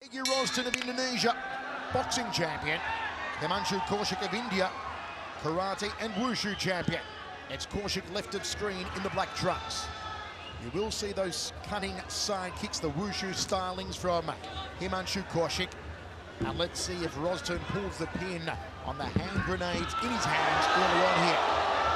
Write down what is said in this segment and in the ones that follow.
Rodtang of Indonesia, boxing champion. Himanshu Kaushik of India, karate and wushu champion. It's Kaushik left of screen in the black trunks. You will see those cutting side kicks, the wushu stylings from Himanshu Kaushik. And let's see if Rodtang pulls the pin on the hand grenades in his hands early on here.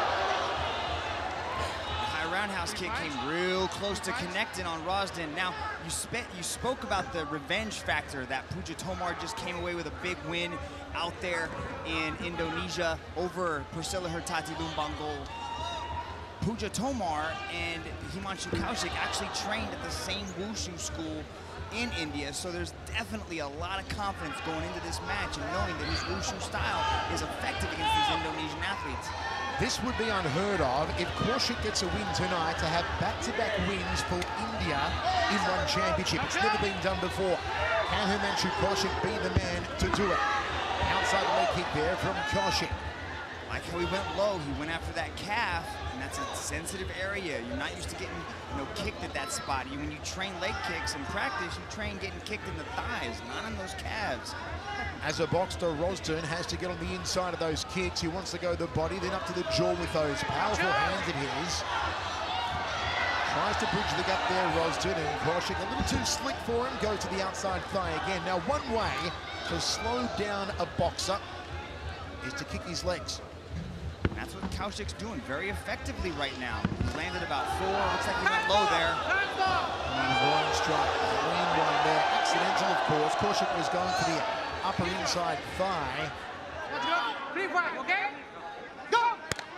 The high roundhouse kick came real close to connecting on Rodtang. Now, you spoke about the revenge factor, that Puja Tomar just came away with a big win out there in Indonesia over Priscilla Hertati Lumbanggol. Puja Tomar and Himanshu Kaushik actually trained at the same wushu school in India, so there's definitely a lot of confidence going into this match and knowing that his wushu style is effective against these Indonesian athletes. This would be unheard of if Kaushik gets a win tonight, to have back-to-back wins for India in one championship. It's never been done before. Can Himanshu Kaushik be the man to do it? Outside leg kick there from Kaushik. Like how he went low, he went after that calf, and that's a sensitive area. You're not used to getting, kicked at that spot. When you train leg kicks in practice, you train getting kicked in the thighs, not in those calves. As a boxer, Rodtang has to get on the inside of those kicks. He wants to go the body, then up to the jaw with those powerful hands of his. Tries to bridge the gap there, Rodtang, and Kaushik a little too slick for him. Go to the outside thigh again. Now, one way to slow down a boxer is to kick his legs. That's what Kaushik's doing very effectively right now. He's landed about 4. Looks like he went low there. One strike, clean one there. Accidental, of course. Kaushik was going for the upper inside thigh. Let's go. Free fight, okay? Go!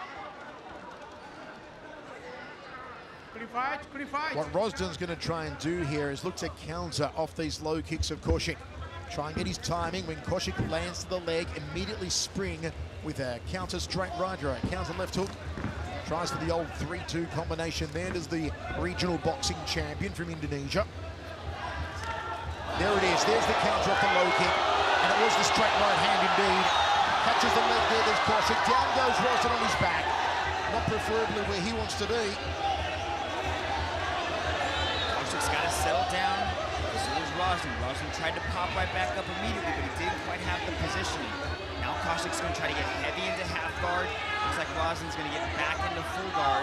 Free fight. What Rodtang's going to try and do here is look to counter off these low kicks of Kaushik. Try and get his timing. When Kaushik lands to the leg, immediately spring with a counter straight right or a counter left hook. Tries for the old 3-2 combination there. Does the regional boxing champion from Indonesia. There it is. There's the counter off the low kick. And it was the straight right hand indeed. Catches the leg there. There's Kaushik. Down goes Rodtang on his back. Not preferably where he wants to be. Kaushik's got to settle down. So is Rodtang. Rodtang tried to pop right back up immediately, but he didn't quite have the positioning. Now Kaushik's going to try to get heavy into half guard. Looks like Rodtang's going to get back into full guard.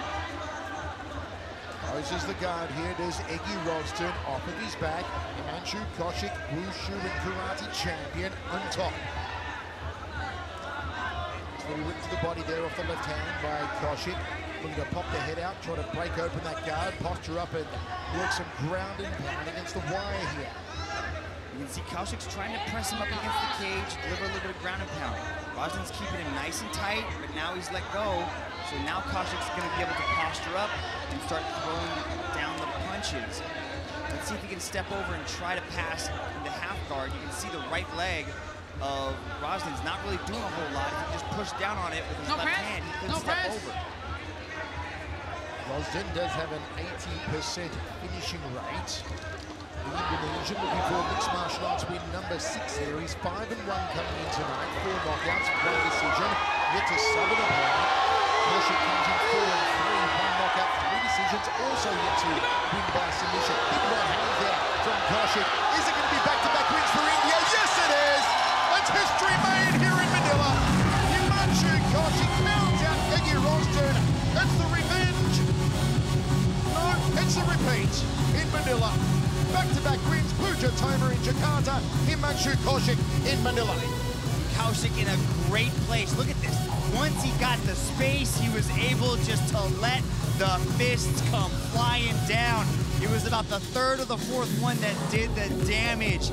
Closes the guard here. Does Rodtang off of his back. Himanshu Kaushik, wushu and karate champion on top. So he ripped to the body there off the left hand by Kaushik. Looking to pop the head out, try to break open that guard, posture up and work some ground and pound against the wire here. You can see Kaushik's trying to press him up against the cage, deliver a little bit of ground and pound. Rodtang's keeping him nice and tight, but now he's let go. So now Kaushik's going to be able to posture up and start throwing down the punches. Let's see if he can step over and try to pass into half guard. You can see the right leg of Rodtang's not really doing a whole lot. If he just pushed down on it with his left hand, he couldn't step over. Rodtang does have an 80% finishing rate. The Indonesian looking for mixed martial arts win number 6 here. He's 5-1 coming in tonight. 4 knockouts, 1 decision. Yet to summon a opponent. Kaushik comes in 4-3, 1 knockout, 3 decisions. Also yet to win by submission. Big right hand there from Kaushik. Is it going to be back-to-back wins for India? Yes, it is! It's history made here in Manila. Himanshu Kaushik mounts out Rodtang. It's the revenge. No, it's the repeat in Manila. Back-to-back wins, Puja Tomar in Jakarta, Himanshu Kaushik in Manila. Kaushik in a great place. Look at this. Once he got the space, he was able just to let the fists come flying down. It was about the 3rd or the 4th one that did the damage.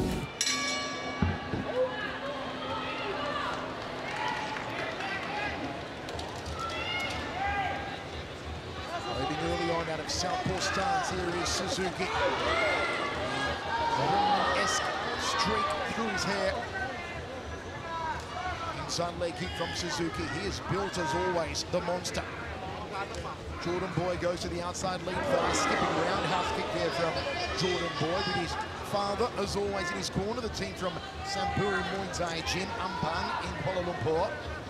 Moving early on out of Southpaw stance, here is Suzuki. Roman-esque streak through his hair. Inside leg kick from Suzuki. He is built as always, the monster. Jordan Boy goes to the outside lead thigh, skipping roundhouse kick there from Jordan Boy with his father, as always, in his corner. The team from Sampuri Muay Thai Gym, Ampang in Kuala Lumpur.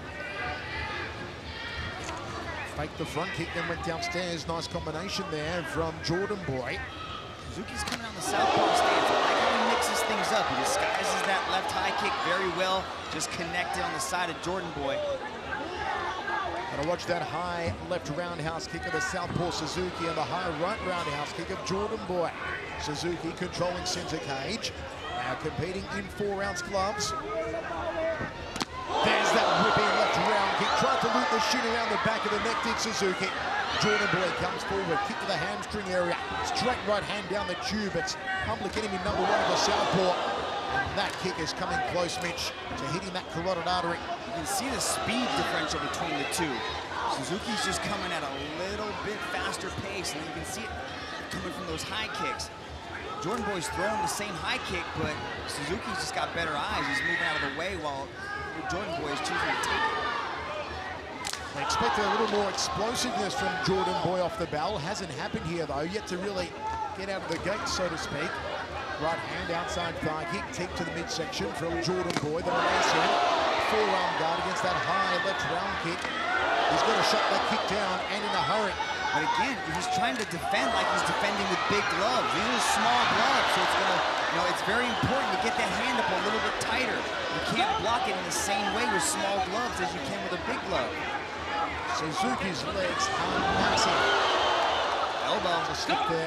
Faked the front kick, then went downstairs. Nice combination there from Jordan Boy. Suzuki's coming on the southpaw stance. I like how he mixes things up. He disguises that left high kick very well, just connected on the side of Jordan Boy. Gonna watch that high left roundhouse kick of the southpaw Suzuki and the high right roundhouse kick of Jordan Boy. Suzuki controlling center cage, now competing in 4-ounce gloves. There's that whipping left round kick, tried to loop the shin around the back of the neck, did Suzuki. Jordan Boy comes forward, kick to the hamstring area, straight right hand down the tube. It's public enemy number 1 of the southpaw. And that kick is coming close, Mitch, to hitting that carotid artery. You can see the speed differential between the two. Suzuki's just coming at a little bit faster pace, and you can see it coming from those high kicks. Jordan Boy's throwing the same high kick, but Suzuki's just got better eyes. He's moving out of the way while Jordan Boy is choosing to take it. They expected a little more explosiveness from Jordan Boy off the barrel. Hasn't happened here, though. Yet to really get out of the gate, so to speak. Right hand outside thigh kick, take to the midsection from Jordan Boy. The Malaysian forearm guard against that high left round kick. He's got to shut that kick down and in a hurry. But again, he's trying to defend like he's defending with big gloves. These are small gloves, so it's gonna, it's very important to get that hand up a little bit tighter. You can't block it in the same way with small gloves as you can with a big glove. Suzuki's legs are massive. Elbow. To slip there.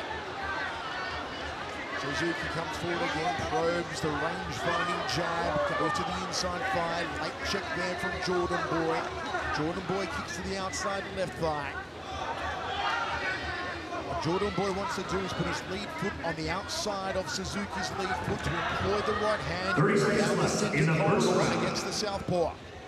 Suzuki comes forward again, probes the range-finding jab, goes to the inside thigh, late check there from Jordan Boy. Jordan Boy kicks to the outside left thigh. What Jordan Boy wants to do is put his lead foot on the outside of Suzuki's lead foot to employ the right hand down the center corridor against the southpaw.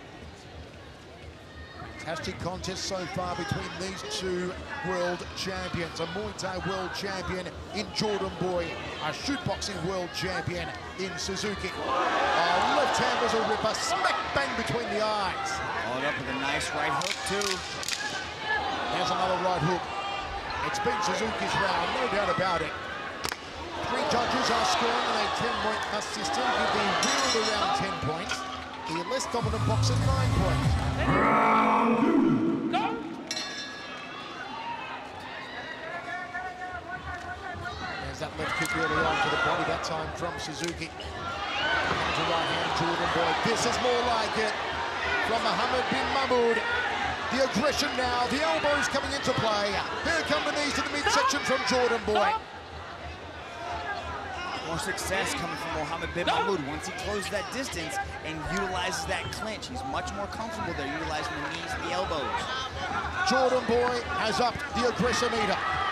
Fantastic contest so far between these two world champions. A Muay Thai world champion in Jordan Boy, a shootboxing world champion in Suzuki. Left hand was a ripper, smack bang between the eyes. Followed up with a nice right hook too. There's another right hook. It's been Suzuki's round, no doubt about it. 3 judges are scoring a 10-point system, give the winner of the round 10 points. The less dominant boxer 9 points. Round 2. Go! There's that left kick early on to the body, that time from Suzuki. To right hand, Jordan Boy. This is more like it from Mohammed bin Mahmoud. The aggression now, the elbows coming into play. Here come the knees to the midsection from Jordan Boy. More success coming from Mohammed bin Mahmoud once he closes that distance and utilizes that clinch. He's much more comfortable there, utilizing the knees and the elbows. Jordan Boy has upped the aggression meter.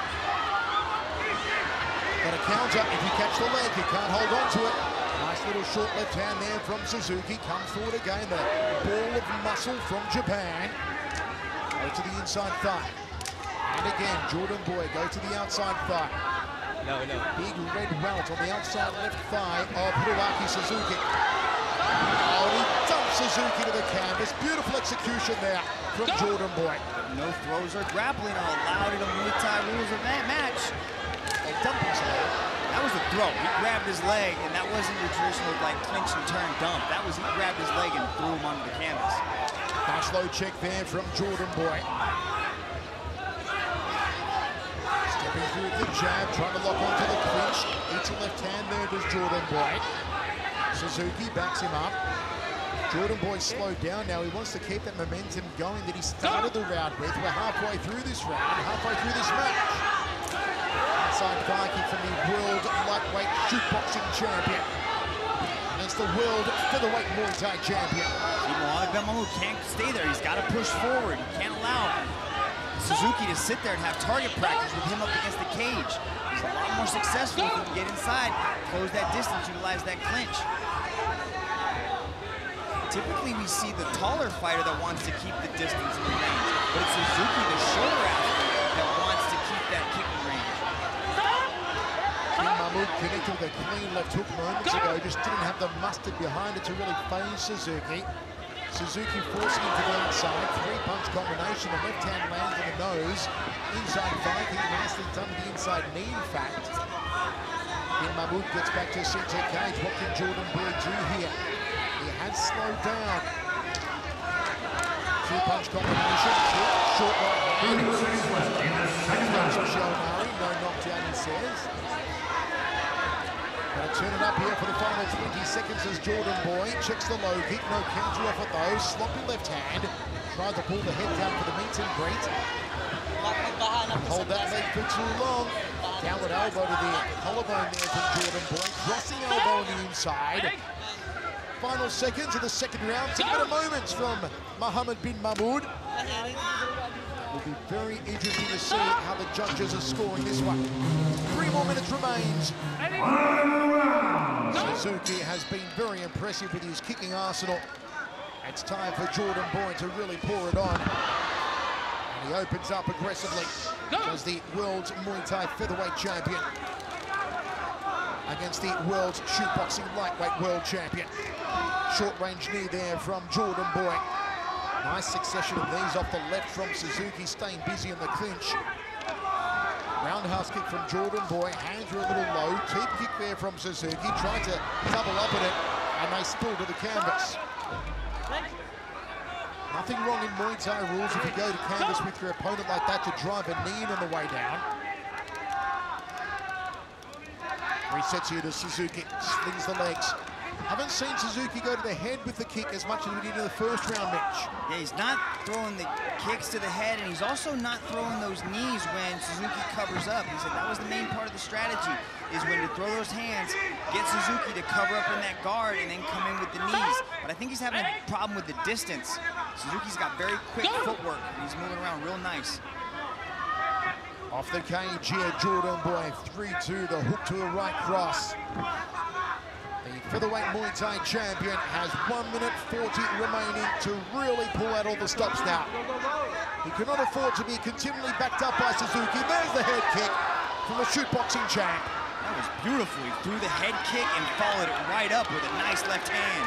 Got a counter if you catch the leg, you can't hold on to it. Nice little short left hand there from Suzuki. Comes forward again, the ball of muscle from Japan. Go to the inside thigh. And again, Jordan Boy go to the outside thigh. No. Big red welt on the outside left thigh of Hiroaki Suzuki. Oh, he dumps Suzuki to the canvas. Beautiful execution there from Jordan Boy. No throws or grappling are allowed in the Muay Thai rules of that match. They dump his leg. That was a throw. He grabbed his leg, and that wasn't your traditional like clinch and turn dump. That was he grabbed his leg and threw him onto the canvas. Nice low check there from Jordan Boy. Stepping through the jab, trying to lock onto the clinch. Eats a left hand there, does Jordan Boy. Suzuki backs him up. Jordan Boy slowed down now. He wants to keep that momentum going that he started the round with. We're halfway through this round, halfway through this match. Outside thigh kick from the world lightweight shootboxing champion. Against the world featherweight Muay Thai champion. Mohammed bin Mahmoud can't stay there. He's got to push forward. He can't allow Suzuki to sit there and have target practice with him up against the cage. He's a lot more successful if he can get inside, close that distance, utilize that clinch. Typically, we see the taller fighter that wants to keep the distance in the range, but it's Suzuki, the shorter athlete, that wants to keep that kicking range. Mahmoud connected with a clean left hook moments ago, just didn't have the mustard behind it to really phase Suzuki. Suzuki forcing him to the outside, 3-punch combination, the left hand lands on the nose, inside Viking, nicely done with the inside knee, in fact. Bin Mahmoud gets back to center cage. What can Jordan Boy do here? He has slowed down. 2-punch combination, short right hand. 30 seconds left in the second round. No knockdown, he says. Gonna turn it up here for the final 20 seconds as Jordan Boy checks the low kick. No counter off at those. Sloppy left hand. Tried to pull the head down for the meet and greet. Hold that leg for too long. Downward elbow to the collarbone there from Jordan Boy. Crossing elbow on the inside. Final seconds of the second round. 10 minute moments from Mohammed bin Mahmoud. Will be very interesting to see how the judges are scoring this one. 3 more minutes remains. Suzuki has been very impressive with his kicking arsenal. It's time for Jordan Boy to really pour it on. And he opens up aggressively as the world's Muay Thai featherweight champion against the world's shootboxing lightweight world champion. Short range knee there from Jordan Boy. Nice succession of knees off the left from Suzuki, staying busy in the clinch. Roundhouse kick from Jordan Boy, hands are a little low. Deep kick there from Suzuki, tried to double up at it, and they spill to the canvas. Nothing wrong in Muay Thai rules if you go to canvas with your opponent like that to drive a knee in on the way down. Resets here to Suzuki, slings the legs. Haven't seen Suzuki go to the head with the kick as much as we did in the first round match. Yeah, he's not throwing the kicks to the head, and he's also not throwing those knees when Suzuki covers up. He said that was the main part of the strategy, is when to throw those hands, get Suzuki to cover up in that guard, and then come in with the knees. But I think he's having a problem with the distance. Suzuki's got very quick footwork, and he's moving around real nice. Off the cage here, Jordan Boy, 3-2, the hook to the right cross. The featherweight Muay Thai champion has 1 minute 40 remaining to really pull out all the stops now. He cannot afford to be continually backed up by Suzuki. There's the head kick from the shootboxing champ. That was beautiful. He threw the head kick and followed it right up with a nice left hand.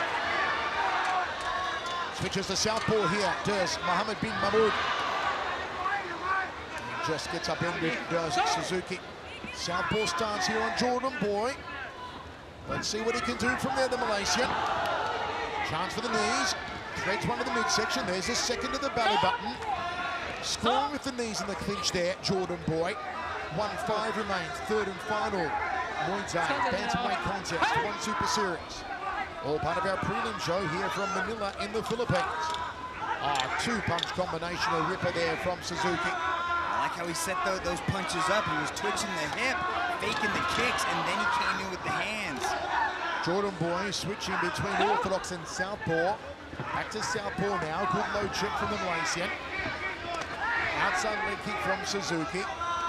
Switches to southpaw here, does Mohammed bin Mahmoud. Just gets upended, does Suzuki. Southpaw stance here on Jordan Boy. Let's see what he can do from there, the Malaysian. Chance for the knees. Threads one to the midsection. There's a second to the belly button. Scoring with the knees in the clinch there, Jordan Boy. 1-5 remains, third and final Muay Thai bantamweight contest, One Super Series. All part of our prelim show here from Manila in the Philippines. Two-punch combination, a ripper there from Suzuki. I like how he set those punches up. He was twitching the hip, faking the kicks, and then he came in with the hands. Jordan Boy switching between orthodox and southpaw. Back to southpaw now. Good low check from the Malaysian. Outside leg kick from Suzuki.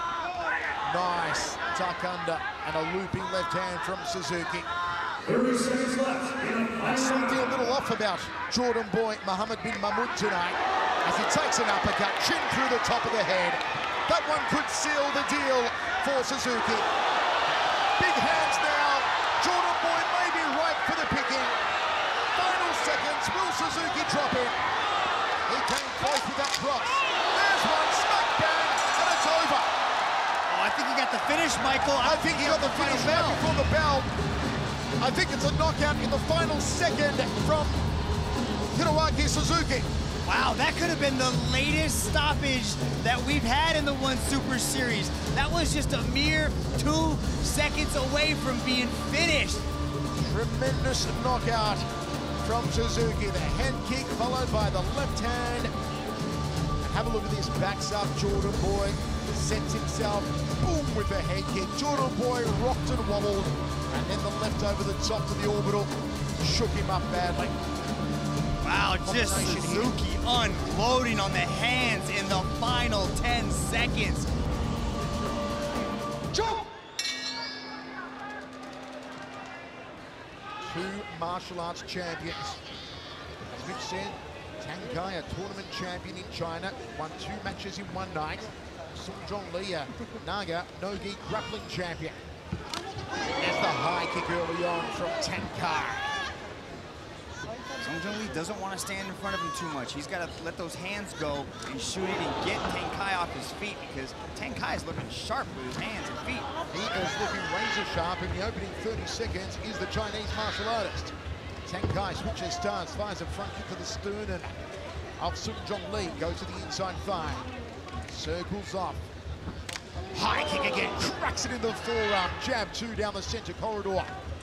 Nice tuck under and a looping left hand from Suzuki. 30 seconds left. Something a little off about Jordan Boy, Mohammed bin Mahmoud tonight, as he takes an uppercut, chin through the top of the head. That one could seal the deal for Suzuki. Big hands now. Jordan Boy may be ripe for the picking. Final seconds. Will Suzuki drop it? He came close with that cross. There's one. Smack bang, and it's over. Oh, I think he got the finish, Michael. I think he got the finish right before the bell. I think it's a knockout in the final second from Hiroaki Suzuki. Wow, that could have been the latest stoppage that we've had in the One Super Series. That was just a mere 2 seconds away from being finished. Tremendous knockout from Suzuki. The head kick followed by the left hand. And have a look at this. Backs up Jordan Boy. Sets himself. Boom with the head kick. Jordan Boy rocked and wobbled. And then the left over the top to the orbital. Shook him up badly. Wow, just Suzuki unloading on the hands in the final 10 seconds. Two martial arts champions. As we've said, Tang Kai, a tournament champion in China, won 2 matches in one night. Sung Jong Lee, a Naga no-gi grappling champion. There's the high kick early on from Tang Kai. Sung Jong Lee doesn't want to stand in front of him too much. He's got to let those hands go and shoot it and get Tang Kai off his feet, because Tang Kai is looking sharp with his hands and feet. He is looking razor sharp. In the opening 30 seconds is the Chinese martial artist. Tang Kai switches stance, fires a front kick to the sternum of Sung Jong Lee, goes to the inside thigh. Circles off. High kick again, cracks it in the forearm. Jab 2 down the center corridor.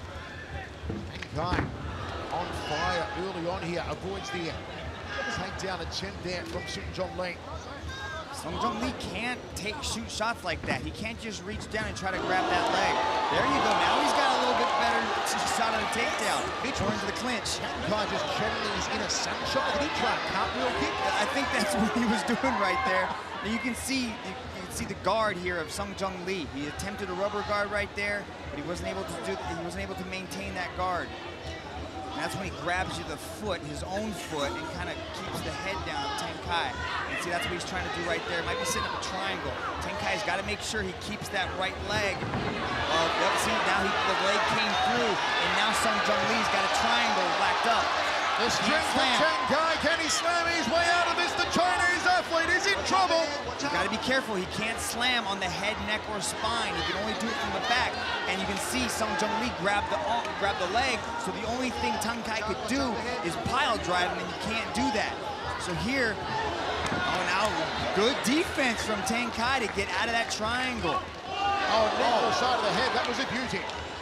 Kingad on fire early on here, avoids the takedown attempt there from Sung-Jong Lee. Sung-Jong Lee can't shoot shots like that. He can't just reach down and try to grab that leg. There you go. Now he's got a little bit better shot on the takedown. Or into the clinch. Kingad just channeling his inner sunshine. Did he try a cartwheel kick? I think that's what he was doing right there. And you can see the guard here of Sung-Jong Lee. He attempted a rubber guard right there, but he wasn't able to maintain that guard. And that's when he grabs you the foot, his own foot, and kind of keeps the head down of Kingad. And see, that's what he's trying to do right there. Might be setting up a triangle. Kingad's got to make sure he keeps that right leg. See, now the leg came through, and now Sung-Jong Lee's got a triangle backed up. The strength of Kingad, can he slam his way out of this? The Chinese athlete is in trouble. You got to be careful. He can't slam on the head, neck, or spine. He can only do it from the back. And you can see Sung-Jong Lee grab the leg. So the only thing Kingad could do is pile drive, and you can't do that. So here, now good defense from Kingad to get out of that triangle. Oh, neck side of the head. That was a beauty.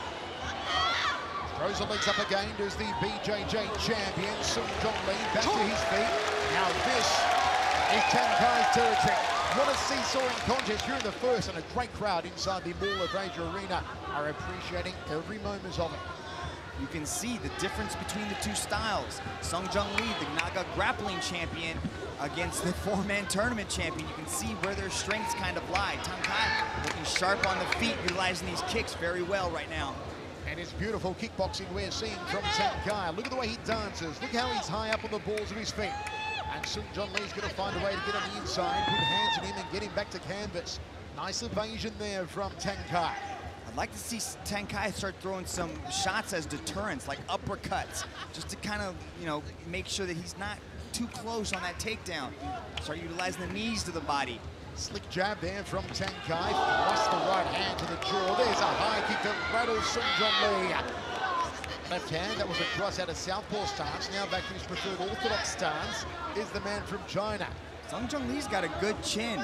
Throws the legs up again, does the BJJ champion, Sung-Jong Lee, back to his feet. Now this is Kingad's territory. What a seesawing contest here in the first, and a great crowd inside the Mall of Asia Arena are appreciating every moment of it. You can see the difference between the two styles. Sung-Jong Lee, the Naga grappling champion, against the four-man tournament champion. You can see where their strengths kind of lie. Kingad looking sharp on the feet, utilizing these kicks very well right now. And it's beautiful kickboxing we're seeing from Kingad. Look at the way he dances. Look how he's high up on the balls of his feet. And Sung-Jong Lee's going to find a way to get on the inside, put hands on him and get him back to canvas. Nice evasion there from Kingad. I'd like to see Kingad start throwing some shots as deterrents, like uppercuts, just to kind of, make sure that he's not too close on that takedown. Start utilizing the knees to the body. Slick jab there from Kingad. Lost the right hand to the jaw. There's a high kick that rattles Sung-Jong Lee. Left hand, that was a cross out of southpaw stance. Now back to his preferred orthodox stance is the man from China. Sung-Jong Lee's got a good chin.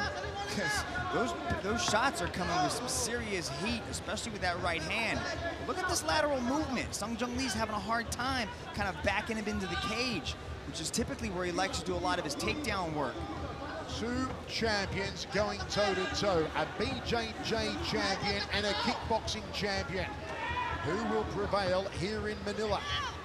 those shots are coming with some serious heat, especially with that right hand. But look at this lateral movement. Sung-Jong Lee's having a hard time kind of backing him into the cage, which is typically where he likes to do a lot of his takedown work. Two champions going toe-to-toe, a BJJ champion and a kickboxing champion. Who will prevail here in Manila?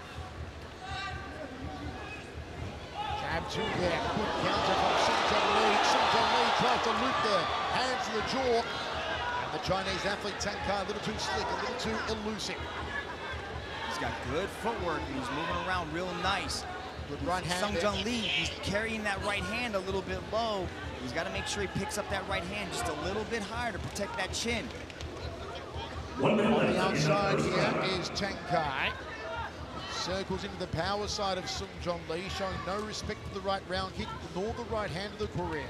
Jab 2 there, good counter from Sung-Jong Lee. Sung-Jong Lee tries to loop the hands to the jaw. And the Chinese athlete Kingad a little too slick, a little too elusive. He's got good footwork and he's moving around real nice. Good right hand. Sung-Jong Lee, he's carrying that right hand a little bit low. He's got to make sure he picks up that right hand just a little bit higher to protect that chin. On the outside here is Kingad. Circles into the power side of Sung-Jong Lee, showing no respect for the right round kick nor the right hand of the Korean.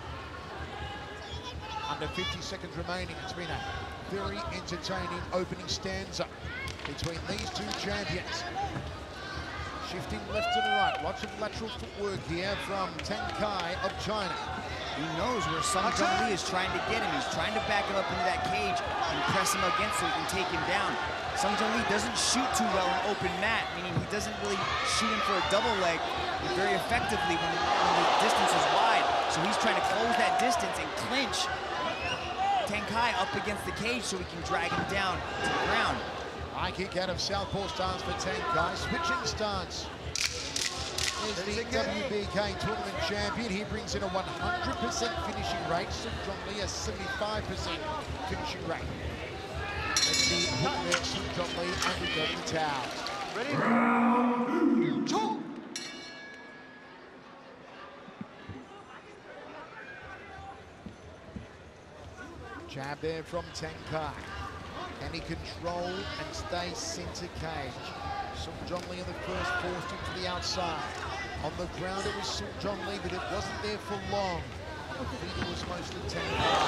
Under 50 seconds remaining. It's been a very entertaining opening stanza between these two champions. Shifting left to the right. Lots of lateral footwork here from Kingad of China. He knows where Sung-Jong Lee is trying to get him. He's trying to back him up into that cage and press him against so he can take him down. Sung-Jong Lee doesn't shoot too well in open mat, meaning he doesn't really shoot him for a double leg very effectively when the distance is wide. So he's trying to close that distance and clinch Kingad up against the cage so he can drag him down to the ground. High kick out of southpaw stance for Kingad. Switching stance. Is the WBK tournament champion. He brings in a 100% finishing rate. Sung-Jong Lee a 75% finishing rate. Let's see who Sung-Jong Lee undergo the towel. Ready? Round 2. Jab there from Kingad. Can he control and stay center cage? Sung-Jong Lee in the first forced him to the outside. On the ground it was Sung-Jong Lee, but it wasn't there for long. On the feet it was mostly Kingad.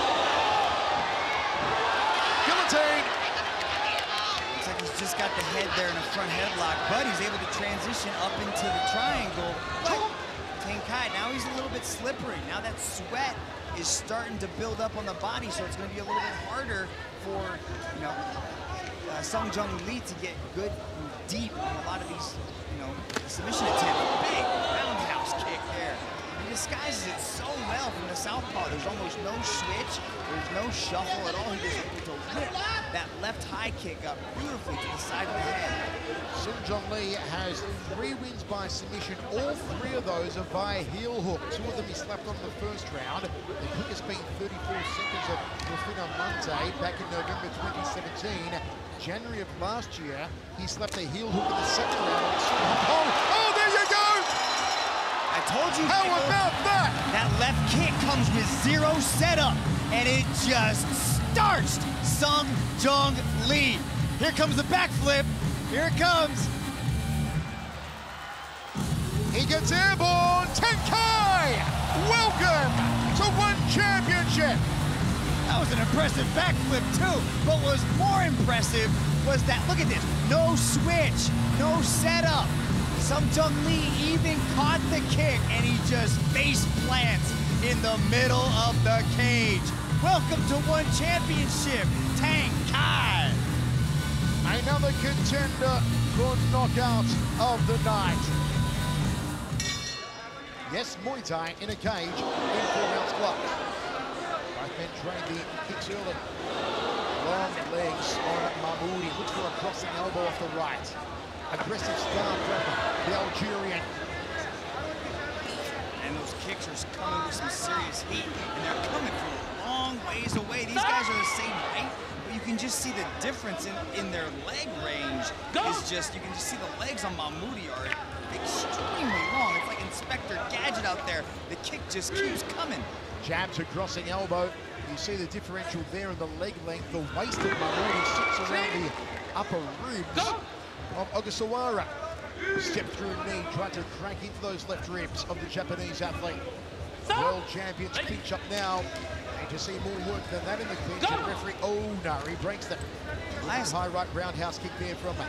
Guillotine! Looks like he's just got the head there in a front headlock, but he's able to transition up into the triangle. But Kai, now he's a little bit slippery. Now that sweat is starting to build up on the body, so it's going to be a little bit harder for, you know, Sung Jung Lee to get good and deep in a lot of these, you know, submission attempts. Big roundhouse kick there. He disguises it so well from the southpaw. There's almost no switch. There's no shuffle at all. He just able to whip that left high kick up beautifully to the side of the head. Sung Jung Lee has 3 wins by submission. All 3 of those are via heel hook. 2 of them he slapped on the first round. The quickest being 34 seconds of Rufino Monte back in November 2017. January of last year, he slapped a heel hook in the second round. Oh, there you go! I told you. How about that? That left kick comes with 0 setup, and it just starched Sung Jung Lee. Here comes the backflip. Here it comes. He gets airborne. Tenkai! Welcome to ONE Championship. That was an impressive backflip too, but what was more impressive was that, look at this, no switch, no setup. Sung Jung Lee even caught the kick, and he just face plants in the middle of the cage. Welcome to ONE Championship, Tenkai. Another contender for knockout of the night. Yes, Muay Thai in a cage in 4-ounce gloves. Both men trained the kicks early. Long legs on Mahmoudi. Looks for a crossing elbow off the right. Aggressive start from the Algerian. And those kicks are coming with some serious heat, and they're coming from long ways away. These guys are the same height, but you can just see the difference in their leg range. It's just, you can just see the legs on Mahmoudi are extremely long. It's like Inspector Gadget out there. The kick just keeps coming. Jab to crossing elbow. You see the differential there in the leg length. The waist of Mahmoudi sits around the upper ribs of Ogasawara. Step through knee, tried to crank into those left ribs of the Japanese athlete. World champions clinch up now. And to see more work than that in the clinch, and referee Onari breaks them. Nice high right roundhouse kick there from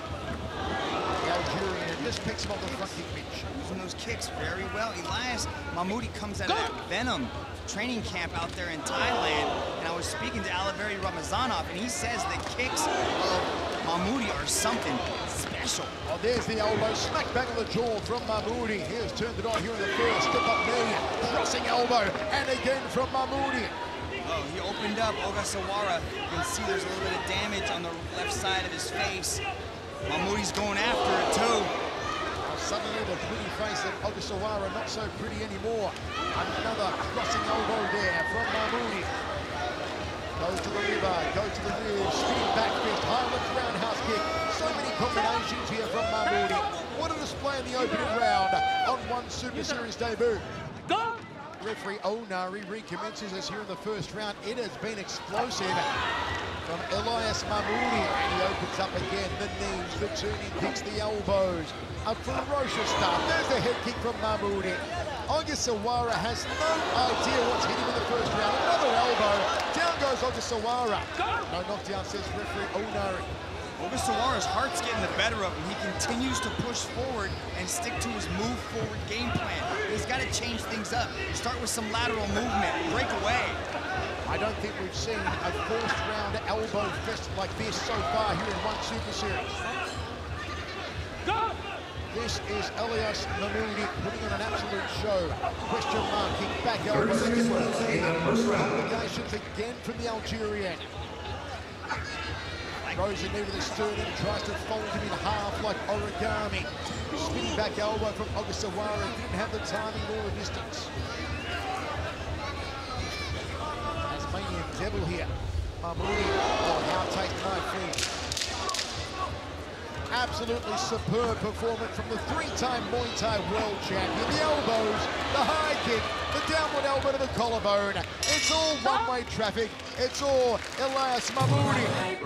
the Algerian, and just picks him off the front kick bench. Using those kicks very well. Elias Mahmoudi comes out of that Venom training camp out there in Thailand, and I was speaking to Aliveri Ramazanov, and he says the kicks of Mahmoudi are something special. Oh, there's the elbow, smack back on the jaw from Mahmoudi. Here's turned it on here in the first, step up knee, crossing elbow, and again from Mahmoudi. Oh, he opened up Ogasawara. You can see there's a little bit of damage on the left side of his face. Mahmoudi's going after it too. Suddenly the pretty face of Ogasawara not so pretty anymore. Another crossing elbow there from Mahmoudi. Goes to the liver, goes to the ribs, spinning back fist, high left roundhouse kick. So many combinations here from Mahmoudi. What a display in the opening round on ONE Super Series debut. Go! Referee Onari recommences us here in the first round. It has been explosive from Elias Mahmoudi, and he opens up again. The knees, the turning kicks, the elbows. A ferocious start. There's the head kick from Mahmoudi. Ogasawara has no idea what's hit him in the first round. Another elbow. Down goes Ogasawara. No knockdown, says referee Onari. Ogasawara's heart's getting the better of him. He continues to push forward and stick to his move forward game plan. He's got to change things up. Start with some lateral movement, break away. I don't think we've seen a first round elbow fest like this so far here in ONE Super Series. This is Elias Mahmoudi putting on an absolute show. Question mark, kick back elbow. Obligations again from the Algerian. Throws a knee to the sternum, tries to fold him in half like origami. Spinning back elbow from Ogasawara, didn't have the timing nor the distance. Tasmanian Devil here. Mahmoudi, oh, how take my feet. Absolutely superb performance from the 3-time Muay Thai world champion. The elbows, the high kick, the downward elbow to the collarbone. It's all one-way traffic. It's all Elias Mahmoudi.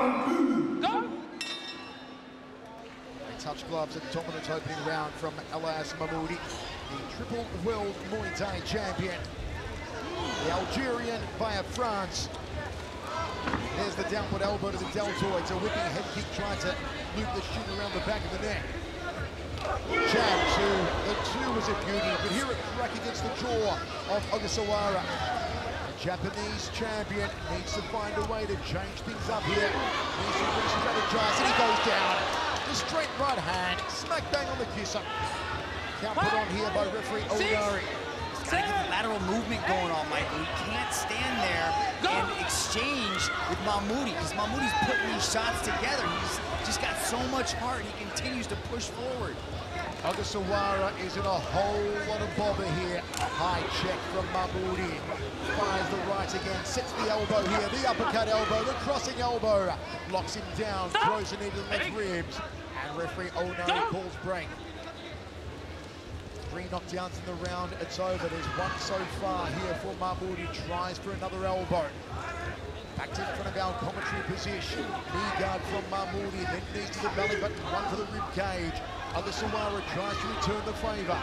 They touch gloves at the dominant opening round from Elias Mahmoudi, the triple world Muay Thai champion. The Algerian via France. There's the downward elbow to the deltoid. It's a whipping head kick, trying to loop the shin around the back of the neck. Jab two. The two was a beauty, but here it crack against the jaw of Ogasawara. The Japanese champion needs to find a way to change things up here. Needs to re-strategize, and he goes down. The straight right hand, smack bang on the kisser. Count put on here by referee Onari. He's got to get the lateral movement going on, Michael. He can't stand there and exchange with Mahmoudi, because Mahmoudi's putting these shots together. He's just got so much heart. He continues to push forward. Ogasawara is in a whole lot of bother here. A high check from Mahmoudi. Fires the right again, sets the elbow here, the uppercut elbow, the crossing elbow. Locks him down, throws it into the left ribs. And referee Onari calls break. 3 knockdowns in the round, it's over. There's one so far here for Mahmoudi. Tries for another elbow. Back to in front of our commentary position. Knee guard from Mahmoudi, then knees to the belly button, one for the rib cage. Ogasawara tries to return the favour.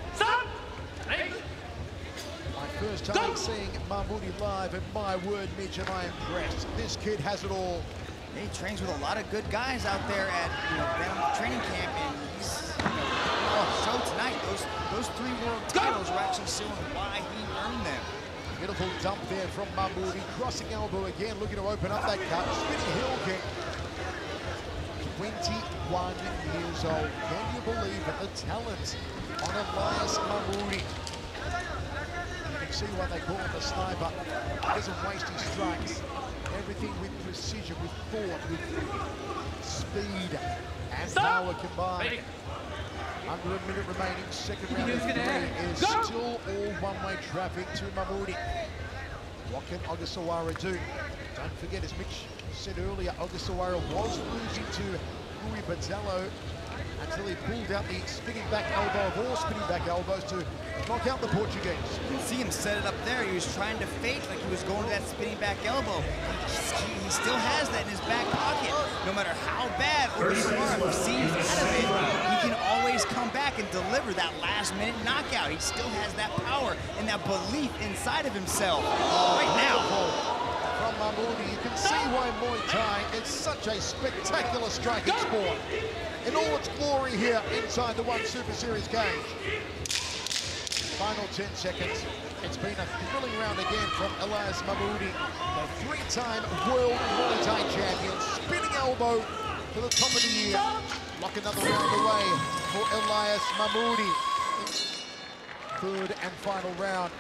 My first time seeing Mahmoudi live, and my word, Mitch, am I impressed. This kid has it all. He trains with a lot of good guys out there at training camp, and he's show tonight. Those 3 world titles are actually showing why he earned them. Beautiful dump there from Mahmoudi. Crossing elbow again, looking to open up that cut. Spinning heel kick. 21 years old. Can you believe it? The talent on Elias Mahmoudi. You can see why they call him the sniper. He doesn't waste his strikes. Everything with precision, with thought, with speed and power combined. Under a minute remaining, second round of 3 is still all one-way traffic to Mahmoudi. What can Ogasawara do? Don't forget, as Mitch said earlier, Ogasawara was losing to Rui Botello until he pulled out the spinning back elbow of all spinning back elbows to knock out the Portuguese. You can see him set it up there. He was trying to fake like he was going to that spinning back elbow. He still has that in his back pocket. No matter how bad Ogasawara perceives out of it, he can always come back and deliver that last-minute knockout. He still has that power and that belief inside of himself right now. From Mahmoudi, you can see why Muay Thai is such a spectacular striking sport. In all its glory here inside the ONE Super Series cage. Final 10 seconds. It's been a thrilling round again from Elias Mahmoudi, the 3-time world Muay Thai champion. Spinning elbow to the top of the year. Lock another round away for Elias Mahmoudi. 3rd and final round.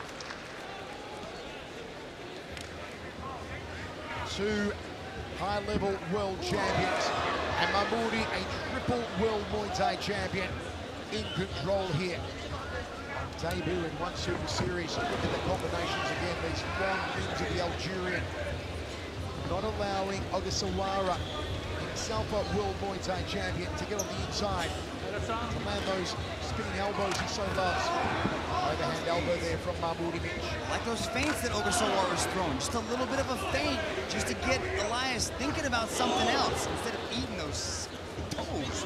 2 high-level world champions, and Mahmoudi, a triple world Muay Thai champion, in control here. Debut in ONE Super Series. Look at the combinations again, these long limbs of the Algerian. Not allowing Ogasawara, himself a world Muay Thai champion, to get on the inside, to land those spinning elbows he so loves. Overhand elbow there from Mahmoudi Mitch. Like those feints that Ogasawara is throwing, just a little bit of a feint, just to get Elias thinking about something else instead of eating those toes.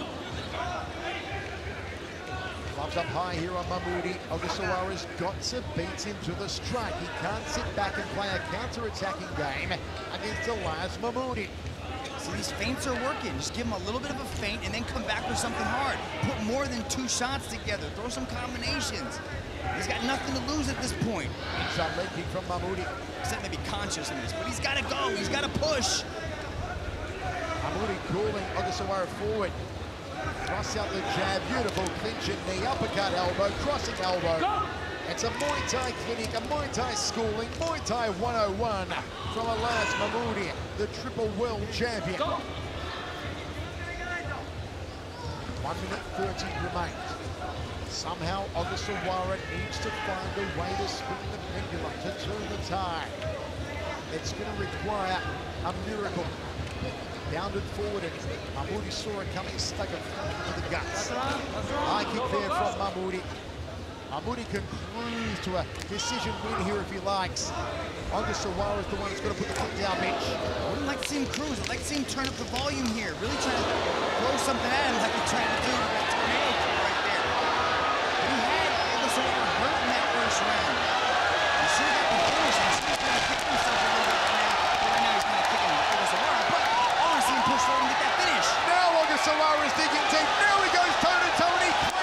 Gloves up high here on Mahmoudi. Ogasawara's got to beat him to the strike. He can't sit back and play a counter-attacking game against Elias Mahmoudi. See, these feints are working. Just give him a little bit of a feint and then come back with something hard. Put more than 2 shots together. Throw some combinations. He's got nothing to lose at this point. Inside leg kick from Mahmoudi. He's starting to be conscious in this, but he's got to go. He's got to push. Mahmoudi calling Ogasawara forward. Cross out the jab, beautiful clinching knee, uppercut elbow, crossing elbow. It's a Muay Thai clinic, a Muay Thai schooling, Muay Thai 101 from Elias Mahmoudi, the triple world champion. 1 minute 30 remains. Somehow Ogasawara needs to find a way to spin the pendulum, to turn the tide. It's going to require a miracle. Bounded forward, and Mahmoudi saw it coming, stuck it into the guts. High kick there from Mahmoudi. Mahmoudi can cruise to a decision win here if he likes. Ogasawara is the one that's going to put the foot down, Mitch. I wouldn't like to see him cruise. I'd like to see him turn up the volume here. Really trying to throw something at him like he's trying to do with that tornado kick right there. But he had Ogasawara hurt in that first round. He should have got the finish. He should have kind of kicked himself a little bit right now. But right now he's kind of kicking Ogasawara. But I want to see him push forward and get that finish. Now Ogasawara is digging deep. Now he goes toe-to-toe and he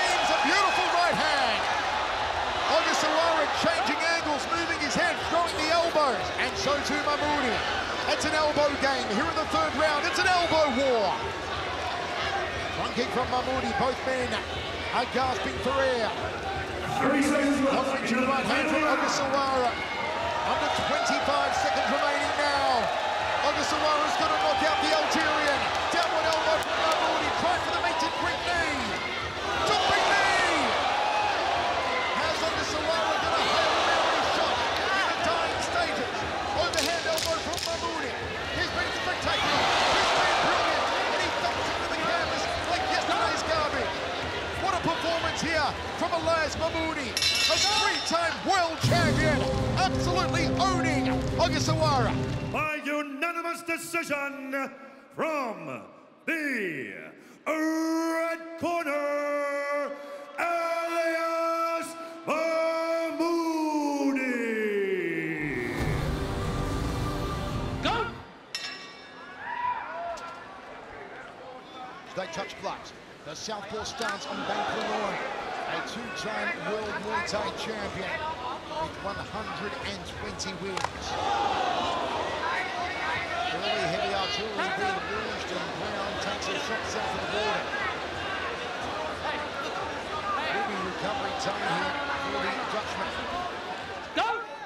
elbows, and so too Mahmoudi. It's an elbow game here in the third round. It's an elbow war. One kick from Mahmoudi. Both men are gasping for air. 30 seconds left. Reaching right hand from Ogasawara. Under 25 seconds remaining now. Ogasawara's going to knock out the Algerian. Downward elbow from Mahmoudi. Try for the meet and quick knee. Jumping knee. How's Ogasawara going to hail a Mary shot in the dying stages? Overhand elbow from Mahmoudi. He's been spectacular. He's been brilliant. And he dumps into the canvas like yesterday's garbage. What a performance here from Elias Mahmoudi, a three-time world champion, absolutely owning Ogasawara. By unanimous decision from the red corner, Elias Mahmoudi. Go! They touch gloves. The southpaw stance on Bank Lenore, a two-time world Muay Thai champion with 120 wins. Early heavy artillery being launched and Brown takes a shot south of the border. Will be recovery time here for the Dutchman. Go!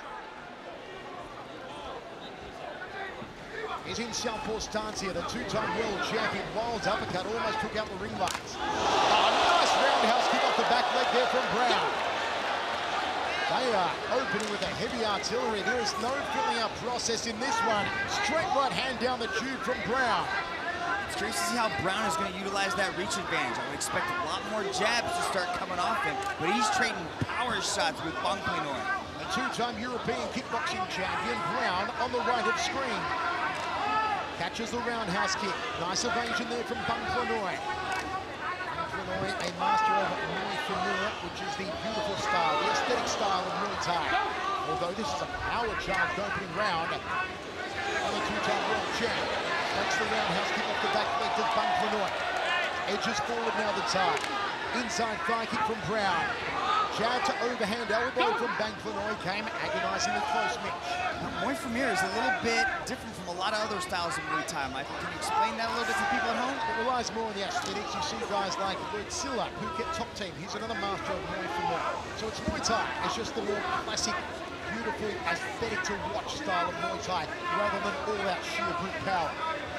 He's in southpaw stance here, the two-time world champion. Wild uppercut almost took out the ring lights. Oh, nice roundhouse kick off the back leg there from Brown. They are opening with a heavy artillery. There is no filling up process in this one. Straight right hand down the tube from Brown. It's curious to see how Brown is going to utilize that reach advantage. I would expect a lot more jabs to start coming off him, but he's trading power shots with Bank Lenore. The two-time European kickboxing champion, Brown, on the right of screen. Catches the roundhouse kick. Nice evasion there from Bank Lenore. Bank Lenore, a master of Muay Thai, which is the beautiful style, the aesthetic style of Muay Thai. Although this is a power-charged opening round on the two-time world champ. Takes the roundhouse kick off the back leg to Bank Lenore. Edges forward now the tie. Inside thigh kick from Brown. Jab to overhand elbow from Bank Lenore came agonizingly close, Mitch. Muay Thai is a little bit different from a lot of other styles of Muay Thai, Michael. Can you explain that a little bit to people at home? It relies more on the aesthetics. You see guys like Silla, who get top team. He's another master of Muay Thai. So it's Muay Thai. It's just the more classic, beautiful, aesthetic to watch style of Muay Thai, rather than all-out sheer brute power.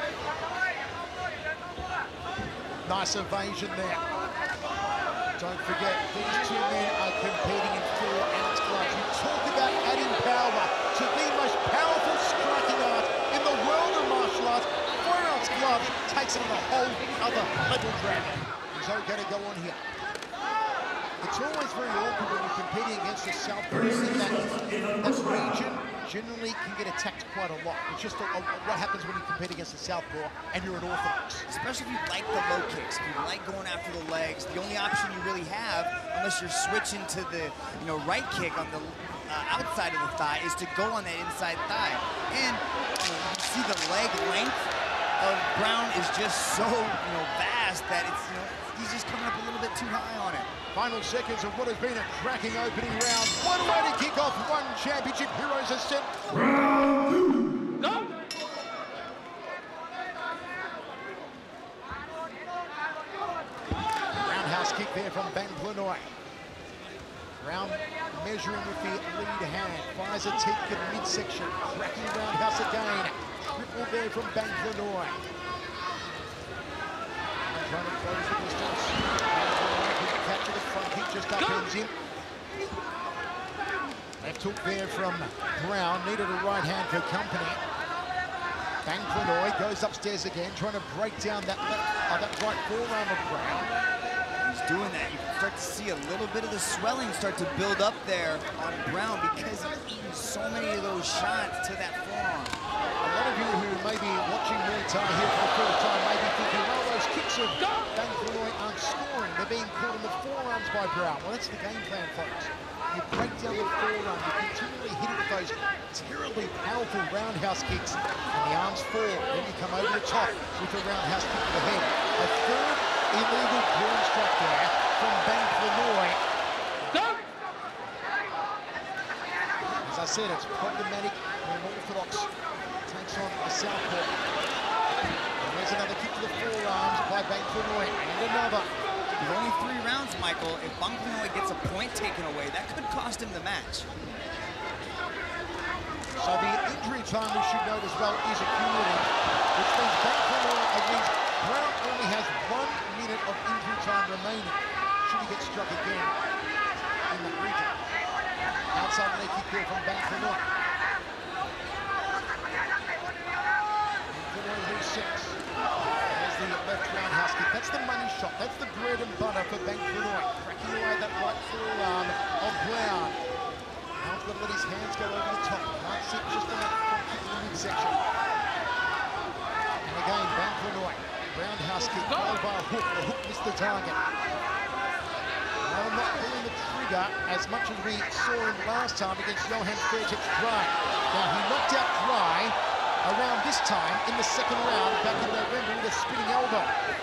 Nice evasion there. Don't forget, these two men are competing in 4-ounce gloves. You talk about adding power to the most powerful striking art in the world of martial arts. 4-ounce gloves takes it on a whole other level, Dragon. He's okay to go on here. It's always very awkward when you're competing against a southpaw. That region generally can get attacked quite a lot. It's just what happens when you compete against a southpaw and you're an orthodox. Especially if you like the low kicks, if you like going after the legs. The only option you really have, unless you're switching to the right kick on the outside of the thigh, is to go on that inside thigh. And you see the leg length of Brown is just so vast that it's he's just coming up a little bit too high on it. Final seconds of what has been a cracking opening round. One way to kick off one championship heroes ascent. Round 2. Go! Roundhouse kick there from Bank Lenore. Brown measuring with the lead hand. Fires a teep in midsection. Cracking roundhouse again. Triple there from Bank Lenore. Trying to close the distance. Capture the front kick, just upends him. Left hook there from Brown. Needed a right hand for company. Bank Lenore goes upstairs again, trying to break down that right forearm of Brown. He's doing that. You can start to see a little bit of the swelling start to build up there on Brown because he's eaten so many of those shots to that forearm. A lot of you who may be watching Muay Thai here for the first time may be thinking, well, those kicks of Bank Lenore aren't scoring. They're being caught in the forearms by Brown. Well, that's the game plan, folks. You break down the forearm, you continually hit it with those terribly powerful roundhouse kicks, and the arms fall. Then you come over the top with a roundhouse kick to the head. A third illegal groin strike there from Bank Lenore. Go! As I said, it's problematic when southpaw. And there's another kick to the forearms by Bang Planoy, and another. With only 3 rounds, Michael, if Bang Planoy gets a point taken away, that could cost him the match. So the injury time, we should note as well, is accumulating, which means Bang Planoy, means Brown only has 1 minute of injury time remaining should he get struck again in the region. Outside leg kick there from Bang Planoy. Planoy resets. There's the left roundhouse kick. That's the money shot. That's the bread and butter for Bang Planoy. Cracking away that right forearm of Brown. Now he's got to let his hands go over the top. Can't sit just on that front kick to the midsection. And again, Bang Planoy. Roundhouse kick, followed by a hook. The hook missed the target. Now not pulling the trigger as much as we saw him last time against Johan Fairtex Dry. Now he knocked out Dry around this time in the second round back in November with a spinning elbow.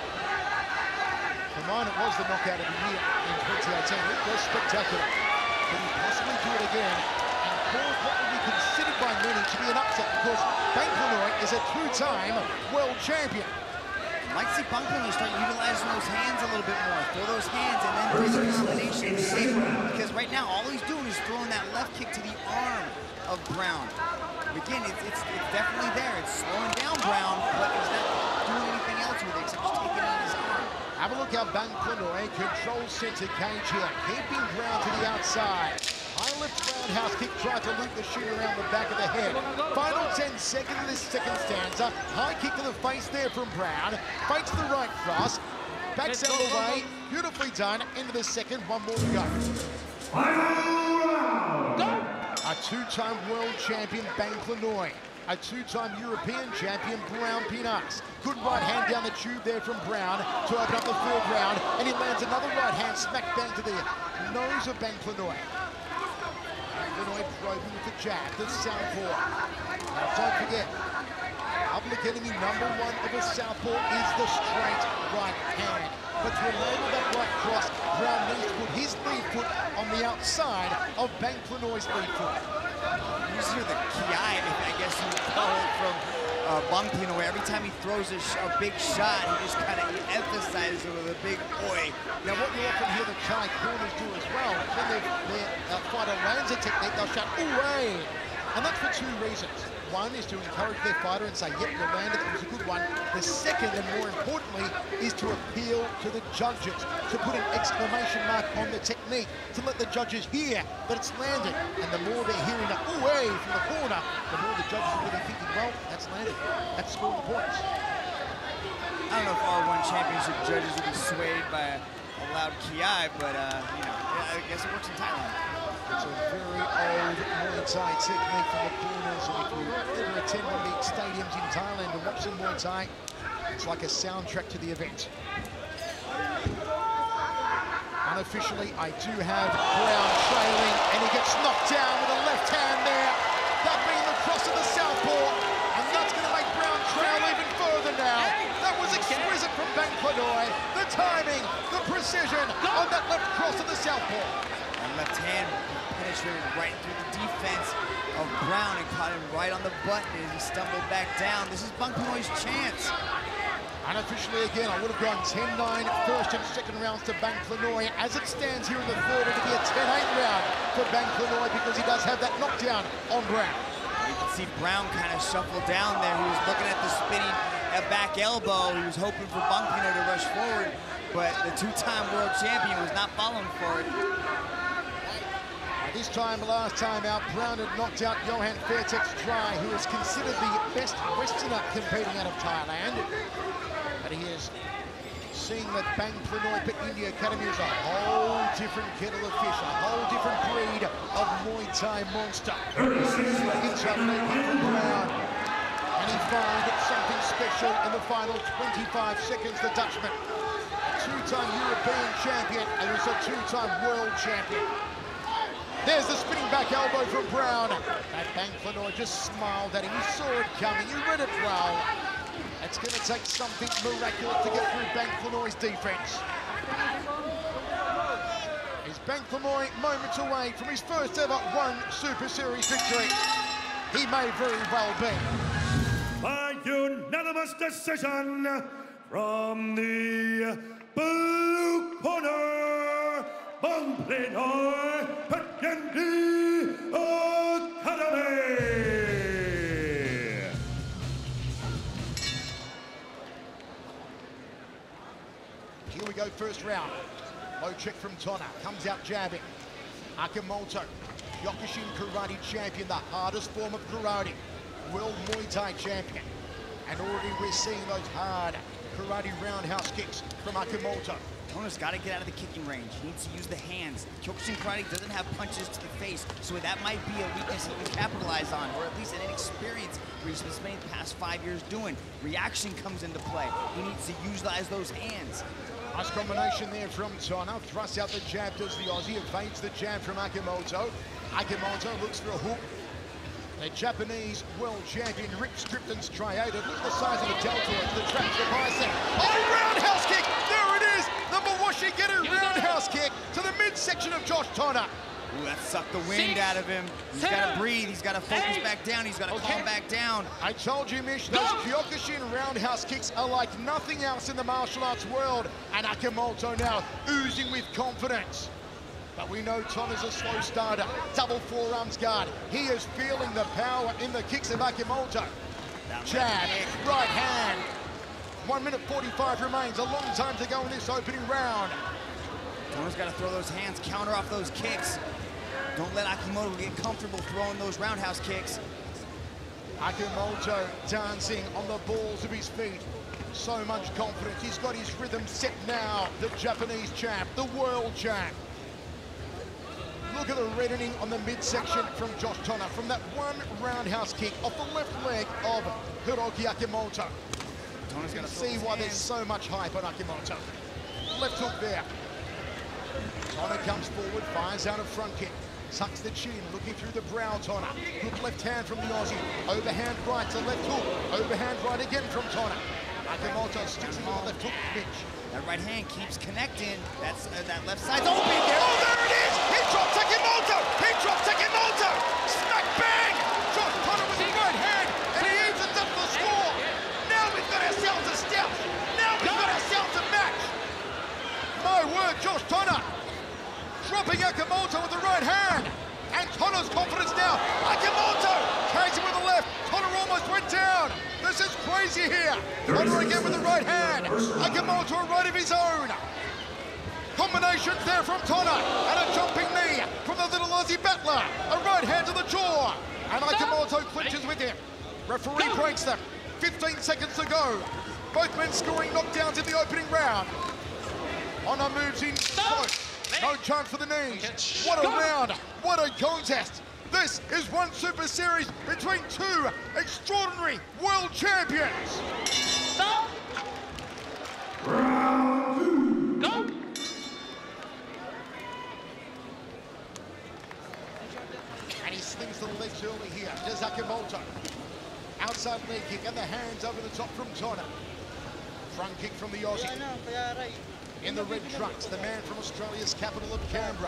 For mine, it was the knockout of the year in 2018. It was spectacular. Can he possibly do it again and cause what would be considered by many to be an upset, because Bang Planoy is a 2-time world champion. I'd like to see Bang Planoy start utilizing those hands a little bit more. Throw those hands and then do the combination shape. Because right now, all he's doing is throwing that left kick to the arm of Brown. Again, it's definitely there. It's slowing down Brown, but he's not doing anything else with it except just taking it in his arm. Have a look how Bang Planoy controls center cage here, keeping Brown to the outside. High left roundhouse kick, tried to loop the shin around the back of the head. Final 10 seconds of this second stanza. High kick to the face there from Brown. Fakes the right cross. Backs out of the way. Beautifully done. Into the second. 1 more to go. Final round. A 2-time world champion, Bang Planoy. A 2-time European champion, Brown Pinas. Good right hand down the tube there from Brown to open up the 3rd round. And he lands another right hand smack bang to the nose of Bang Planoy. Planoy probing with the jab, the southpaw. Now don't forget, public enemy number 1 of a southpaw is the straight right hand. But to enable that right cross, Brown needs to put his lead foot on the outside of Bang Planoy's lead foot. You just hear the kiai, I guess you would call it, from Bang Planoy. Every time he throws a big shot, he just kind of emphasizes it with a big oi. Now, what you often hear the Thai corners do as well, when their fighter lands a technique, they'll shout, "Ooh-ay!" And that's for 2 reasons. One is to encourage their fighter and say, yep, you landed, it was a good one. The second, and more importantly, is to appeal to the judges, to put an exclamation mark on the technique, to let the judges hear that it's landed. And the more they're hearing the ooh-ay from the corner, the more the judges will be thinking, well, that's landed. That's scoring the points. I don't know if R1 championship judges will be swayed by a loud kiai, but, you know, I guess it works in Thailand. It's a very old Muay Thai technique from the corners, and if you ever attend one of the stadiums in Thailand and watch some Muay Thai, it's like a soundtrack to the event. Unofficially, I do have Brown trailing, and he gets knocked down with a left hand there. That being the cross of the southpaw, and that's going to make Brown trail even further now. That was exquisite from Bang Planoy. The timing, the precision on that left cross of the southpaw. And left hand penetrated right through the defense of Brown and caught him right on the button as he stumbled back down. This is Bang Planoy's chance. Unofficially again, I would have gone 10-9 first and second rounds to Bang Planoy. As it stands here in the third, it'll be a 10-8 round for Bang Planoy because he does have that knockdown on Brown. You can see Brown kind of shuffle down there. He was looking at the spinning back elbow. He was hoping for Bang Planoy to rush forward, but the 2-time world champion was not following for it. This time, last time out, Brown had knocked out Johan Fairtex Dry, who is considered the best Westerner competing out of Thailand. But he is seeing that Bang Planoy Pit India Academy is a whole different kettle of fish, a whole different breed of Muay Thai monster. Inside leg kick from Brown. And he found something special in the final 25 seconds, the Dutchman. A 2-time European champion and also a 2-time world champion. There's the spinning back elbow from Brown. And Bang Planoy just smiled at him. He saw it coming. He read it well. It's going to take something miraculous to get through Bang Planoy's defense. Is Bang Planoy moments away from his first ever ONE Super Series victory? He may very well be. unanimous decision from the blue corner, Bangladesh Patyandi Academy. Here we go, first round. Low check from Tona, comes out jabbing. Akimoto, Kyokushin Karate champion, the hardest form of karate. World Muay Thai champion. And already we're seeing those hard karate roundhouse kicks from Akimoto. Tona's got to get out of the kicking range. He needs to use the hands. Kyokushin Karate doesn't have punches to the face, so that might be a weakness he can capitalize on, or at least an inexperience where he's been spending the past 5 years doing. Reaction comes into play. He needs to utilize those hands. Nice combination there from Tona. Thrusts out the jab, does the Aussie, evades the jab from Akimoto. Akimoto looks for a hook. The Japanese world champion, Rick Stripton's striated. Look at the size of the deltoids, the traps, the bicep. Oh, roundhouse kick! There it is! The Mawashi Getter roundhouse kick to the midsection of Josh Tona. Ooh, that sucked the wind out of him. He's got to breathe. He's got to focus back down. He's got to calm back down. I told you, Mish, those Kyokushin roundhouse kicks are like nothing else in the martial arts world. And Akimoto now oozing with confidence. But we know Tona's a slow starter. Double forearms guard. He is feeling the power in the kicks of Akimoto. Jab, right hand. 1 minute 45 remains. A long time to go in this opening round. Tona's got to throw those hands, counter off those kicks. Don't let Akimoto get comfortable throwing those roundhouse kicks. Akimoto dancing on the balls of his feet. So much confidence. He's got his rhythm set now. The Japanese champ, the world champ. Look at the reddening on the midsection from Josh Tona from that one roundhouse kick off the left leg of Hiroki Akimoto. You can see why there's so much hype on Akimoto. Left hook there. Tona comes forward, fires out a front kick. Tucks the chin, looking through the brow, Tona. Good left hand from the Aussie. Overhand right to left hook. Overhand right again from Tona. Akimoto sticks him on the left hook pitch. That right hand keeps connecting. That's that left side's open there. Oh, there it is! He drops Akimoto! He drops Akimoto! Smack bang! Josh Tona with the right hand, and he evens up the score. Now we've got ourselves a stout. Now we've got ourselves a match. My word, Josh Tona dropping Akimoto with the right hand. And Tona's confidence now. Akimoto carries him with the left. Tona almost went down. This is crazy here. Tona again with the right hand. Akimoto a right of his own. Combinations there from Tona. And a jumping knee from the little Aussie battler. A right hand to the jaw. And Akimoto clinches with him. Referee breaks them. 15 seconds to go. Both men scoring knockdowns in the opening round. Honor moves in close. No chance for the knees. What a round. What a contest. This is one super series between two extraordinary world champions. Stop. Round two. Go. And he slings the legs early here. There's Akimoto. Outside leg kick and the hands over the top from Tona. Front kick from the Aussie. In the red trunks, the man from Australia's capital of Canberra.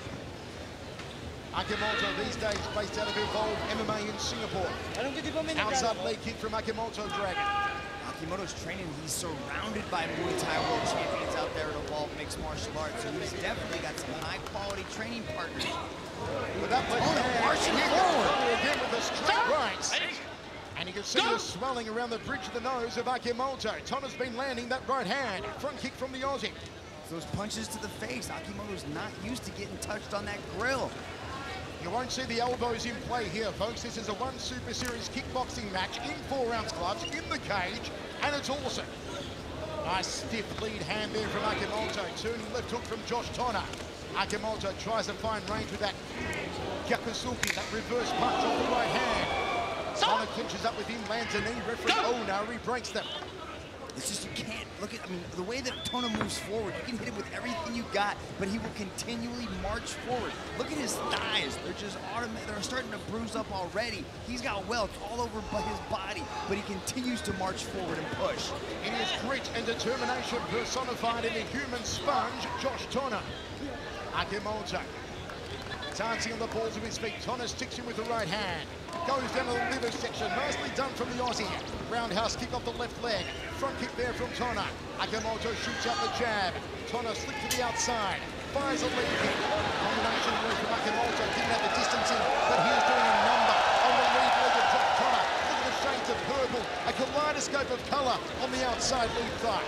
Akimoto these days based out of Evolve MMA in Singapore. Outside leg kick from Akimoto Dragon. Akimoto's training, he's surrounded by Muay Thai world champions out there at Evolve Mixed Martial Arts, so he's definitely got some high quality training partners. With that left hand, marching forward again with the straight rights. And you can see the swelling around the bridge of the nose of Akimoto. Tona's been landing that right hand. Front kick from the Aussie. Those punches to the face, Akimoto's not used to getting touched on that grill. You won't see the elbows in play here, folks. This is a one Super Series kickboxing match in 4-ounce gloves in the cage, and it's awesome. Nice stiff lead hand there from Akimoto. Turning left hook from Josh Tona. Akimoto tries to find range with that Gyakusuki, that reverse punch off the right hand. Tona clinches up with him, lands a knee. Referee Onari breaks them. It's just you can't look at, I mean, the way that Tona moves forward, you can hit him with everything you got, but he will continually march forward. Look at his thighs. They're just automatic. They're starting to bruise up already. He's got welts all over his body, but he continues to march forward and push. It is grit and determination personified in the human sponge, Josh Tona. Akimoto dancing on the balls of his feet. Tonna sticks him with the right hand. Goes down to the liver section. Nicely done from the Aussie. Roundhouse kick off the left leg. Front kick there from Tonna. Akimoto shoots out the jab. Tonna slipped to the outside. Fires a leg kick. Combination move from Akimoto. Didn't have the distance in, but he's doing a number on the lead leg of Tonna. Look at the shades of purple. A kaleidoscope of colour on the outside lead thigh.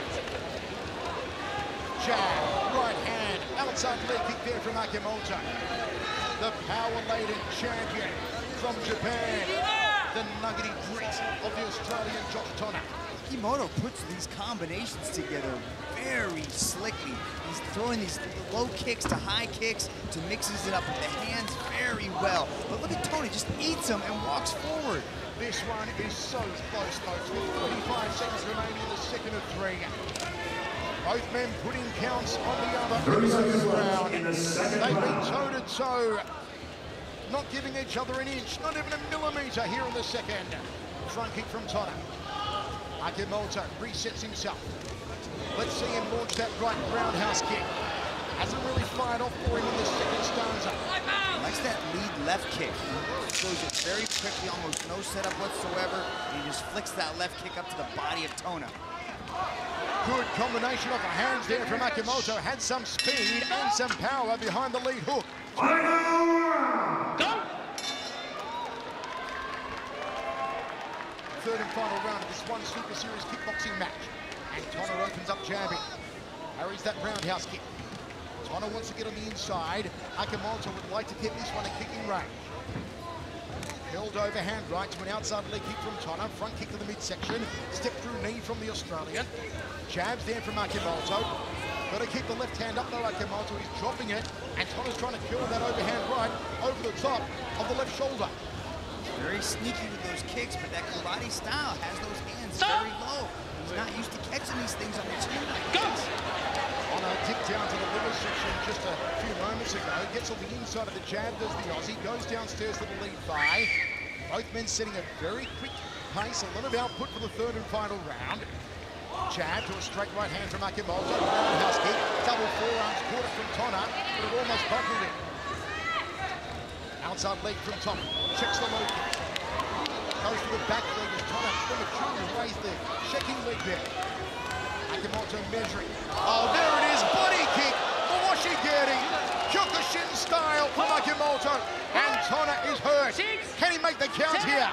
Jab, right hand, outside leg kick there from Akimoto. The power-laden champion from Japan. The nuggety grit of the Australian Josh Tonna. Akimoto puts these combinations together very slickly. He's throwing these low kicks to high kicks to mixes it up with the hands very well. But look at Tony, just eats them and walks forward. This one is so close, folks, with 25 seconds remaining in the second of 3. Both men putting counts on the other in the second round. They've been toe-to-toe, not giving each other an inch, not even a millimetre here in the second. Front kick from Tonna. Akimoto resets himself. Let's see him launch that right roundhouse kick. Hasn't really fired off for him in the second stanza. Likes that lead left kick. Throws it very quickly, almost no setup whatsoever. And he just flicks that left kick up to the body of Tonna. Good combination of the hands there from Akimoto. Had some speed and some power behind the lead hook. Go! Third and final round of this ONE Super Series kickboxing match. And Tonna opens up jabbing. Harries that roundhouse kick. Tonna wants to get on the inside. Akimoto would like to keep this one a kicking range. Held overhand right to an outside leg kick from Tonna. Front kick to the midsection. Step through knee from the Australian. Jabs there from Akimoto. Got to keep the left hand up though, Akimoto. He's dropping it. And Tonna's trying to kill that overhand right over the top of the left shoulder. Very sneaky with those kicks, but that karate style has those hands very low. He's not used to catching these things on the chin. On a dip down to the liver section just a few moments ago. Gets on the inside of the jab, does the Aussie. Goes downstairs to the lead thigh. Both men setting a very quick pace. A lot of output for the third and final round. Jab to a straight right hand from Akimoto. Roundhouse kick. Double forearms. Caught it from Tonna, but it almost buckled him. Outside leg from Tonna. Checks the low kick. Goes to the back leg as Tonna prematurely raised the checking leg there. Akimoto measuring. Oh, there it is. Body kick. Mawashi Geri. Kyokushin style from Akimoto. And Tonna is hurt. Can he make the count here?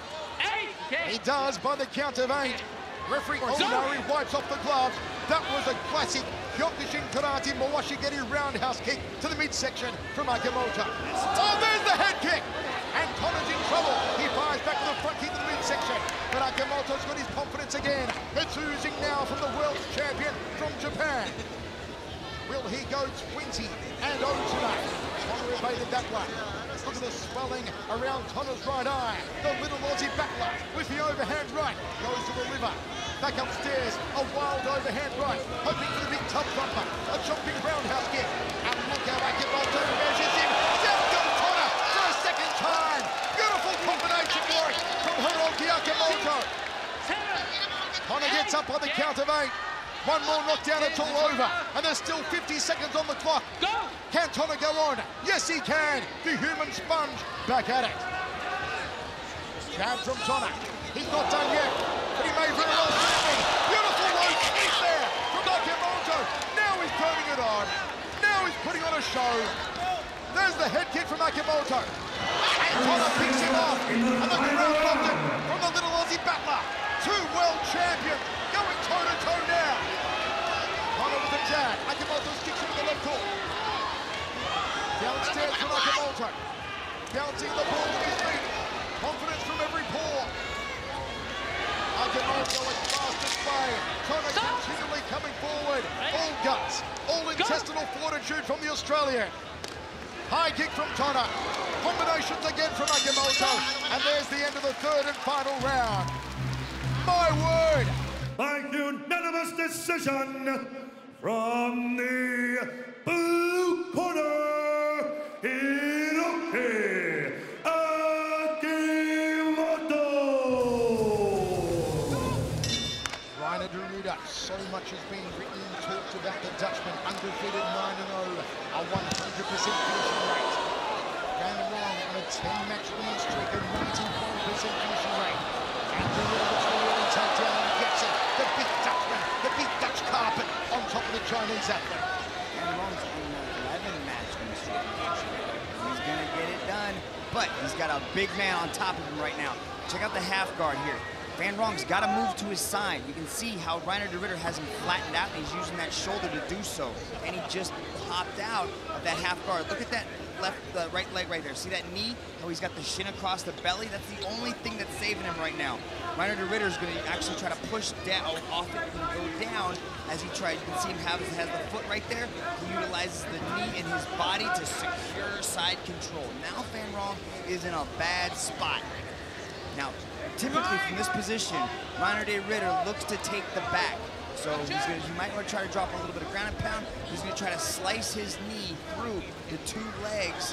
He does by the count of 8. Referee Honorio wipes off the gloves. That was a classic Kyokushin karate Mawashi Geri roundhouse kick to the midsection from Akimoto. Oh, there's the head kick. And Tonna's in trouble. He fires back to the front kick to the midsection. But Akimoto's got his confidence again. It's oozing now from the world champion from Japan. Will he go 20-0 tonight? Tonna evaded that one. Look at the swelling around Tonna's right eye. The little Aussie battler with the overhand right. Goes to the liver. Back upstairs. A wild overhand right. Hoping for the big tub bumper. A jumping roundhouse kick. And look how Akimoto measures him. Down goes Tonna for a second time. Beautiful combination for it from Honorio Akimoto. Tonna gets up on the count of 8. One more knockdown, it's all over. And there's still 50 seconds on the clock. Go! Can Tonna go on? Yes, he can. The human sponge back at it. Jab from Tonna. He's not done yet, but he may very well be. Beautiful low sweep there from Akimoto. Now he's turning it on. Now he's putting on a show. There's the head kick from Akimoto. And Tonna picks him off. And the crowd loved it from the little Aussie battler. 2 world champions going toe-to-toe now. Tonna with the jab. Akimoto kicks him with the left hook. Downstairs from Akimoto. Bouncing the ball to his feet. Confidence from every pore. Akimoto at fastest play. Tonna continually coming forward. All guts. All intestinal fortitude from the Australian. High kick from Tonna. Combinations again from Akimoto. And there's the end of the third and final round. My word! By unanimous decision from the blue corner, Hiroki Akimoto. Rainer Deruda, so much has been written and talked about the Dutchman, undefeated 9-0, a 100% finishing rate. Van Rong on a 10-match winning streak, a 91% finishing rate. And Dorito looks for a early takedown and gets it. The big Dutchman, the big Dutch carpet on top of the Chinese athlete. Van Rong's on an 11-match winning streak. He's gonna get it done, but he's got a big man on top of him right now. Check out the half guard here. Van Rong's got to move to his side. You can see how Reiner de Ridder has him flattened out, and he's using that shoulder to do so. And he just popped out of that half guard. Look at that right leg right there. See that knee? How he's got the shin across the belly? That's the only thing that's saving him right now. Reiner de Ridder's going to actually try to push down off it and go down as he tries. You can see him has the foot right there. He utilizes the knee in his body to secure side control. Now Van Rong is in a bad spot. Now, typically from this position, Reiner de Ridder looks to take the back. So he might want to try to drop a little bit of ground and pound. He's going to try to slice his knee through the two legs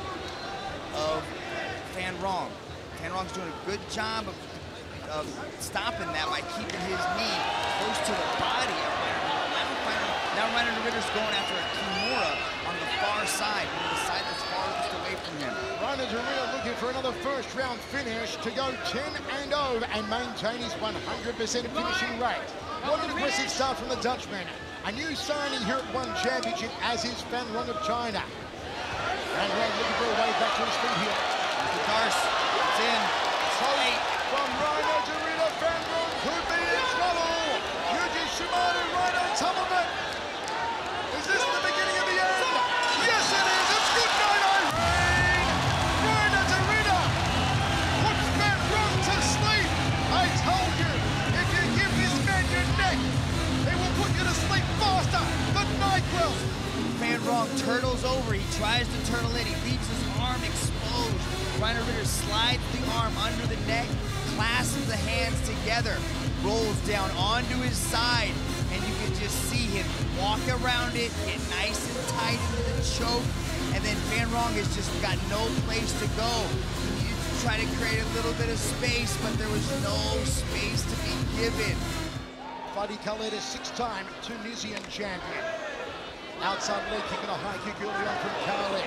of Van Rong. Van Rong's doing a good job of stopping that by keeping his knee close to the body of Reiner. Now Reiner de Ridder's going after a Kimura on the far side, on the side that's farthest away from him. Reiner de Ridder looking for another first-round finish to go 10-0 and maintain his 100% finishing rate. What an impressive start from the Dutchman. A new signing here at ONE Championship, as is Van Rong of China. Van Rong looking for a way back to his feet here. The Darce, it's in, straight. From Reiner de Ridder, Van Rong could be in trouble. Yuji Shimada right on top of it. Is this the beginning of the end? Yes, it is. It's good night, Irene. Reiner de Ridder puts Van Rong to sleep. I told you, if you give this man your neck, he will put you to sleep faster than NyQuil. Van Rong turtles over. He tries to turtle in. He leaves his arm exposed. Reiner de Ridder slides the arm under the neck, clasps the hands together, rolls down onto his side, and you can just see him walk around it, get nice and tight into the choke, and then Van Rong has just got no place to go. He needed to try to create a little bit of space, but there was no space to be given. Fahdi Khaled, a 6-time Tunisian champion. Outside leg kick and a high kick early on from Khaled.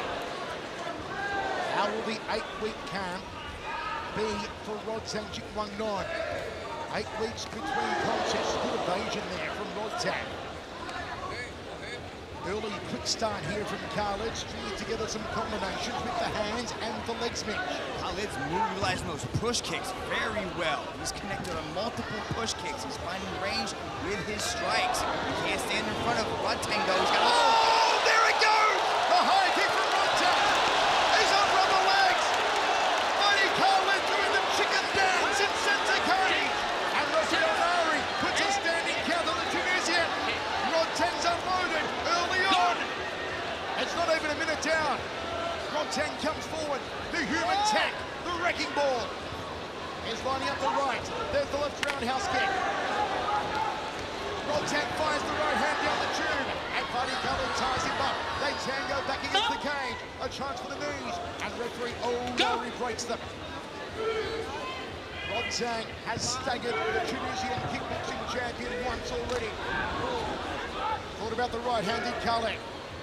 How will the 8-week camp be for Rodtang Jitmuangnon? 8 weeks between contests. Good evasion there from Rodtang. Early quick start here from Khaled, stringing together some combinations with the hands and the leg smash. Khaled's utilizing those push kicks very well. He's connected on multiple push kicks. He's finding range with his strikes. He can't stand in front of Rodtang though. He's got there it goes! The high kick from Rodtang. He's on rubber legs. Fahdi Khaled doing the chicken dance in center cage. And Banario puts a standing count on the Tunisian. Rodtang's unloaded early on. It's not even a minute down. Rodtang comes forward. The human tank, the wrecking ball. Is lining up the right. There's the left roundhouse kick. Rodtang fires the right hand down the tube. And Fahdi Khaled ties him up. They tango back against the cage. A chance for the knees. And referee O'Leary breaks them. Rodtang has staggered the Tunisian kickboxing champion once already. Thought about the right-handed Khaled.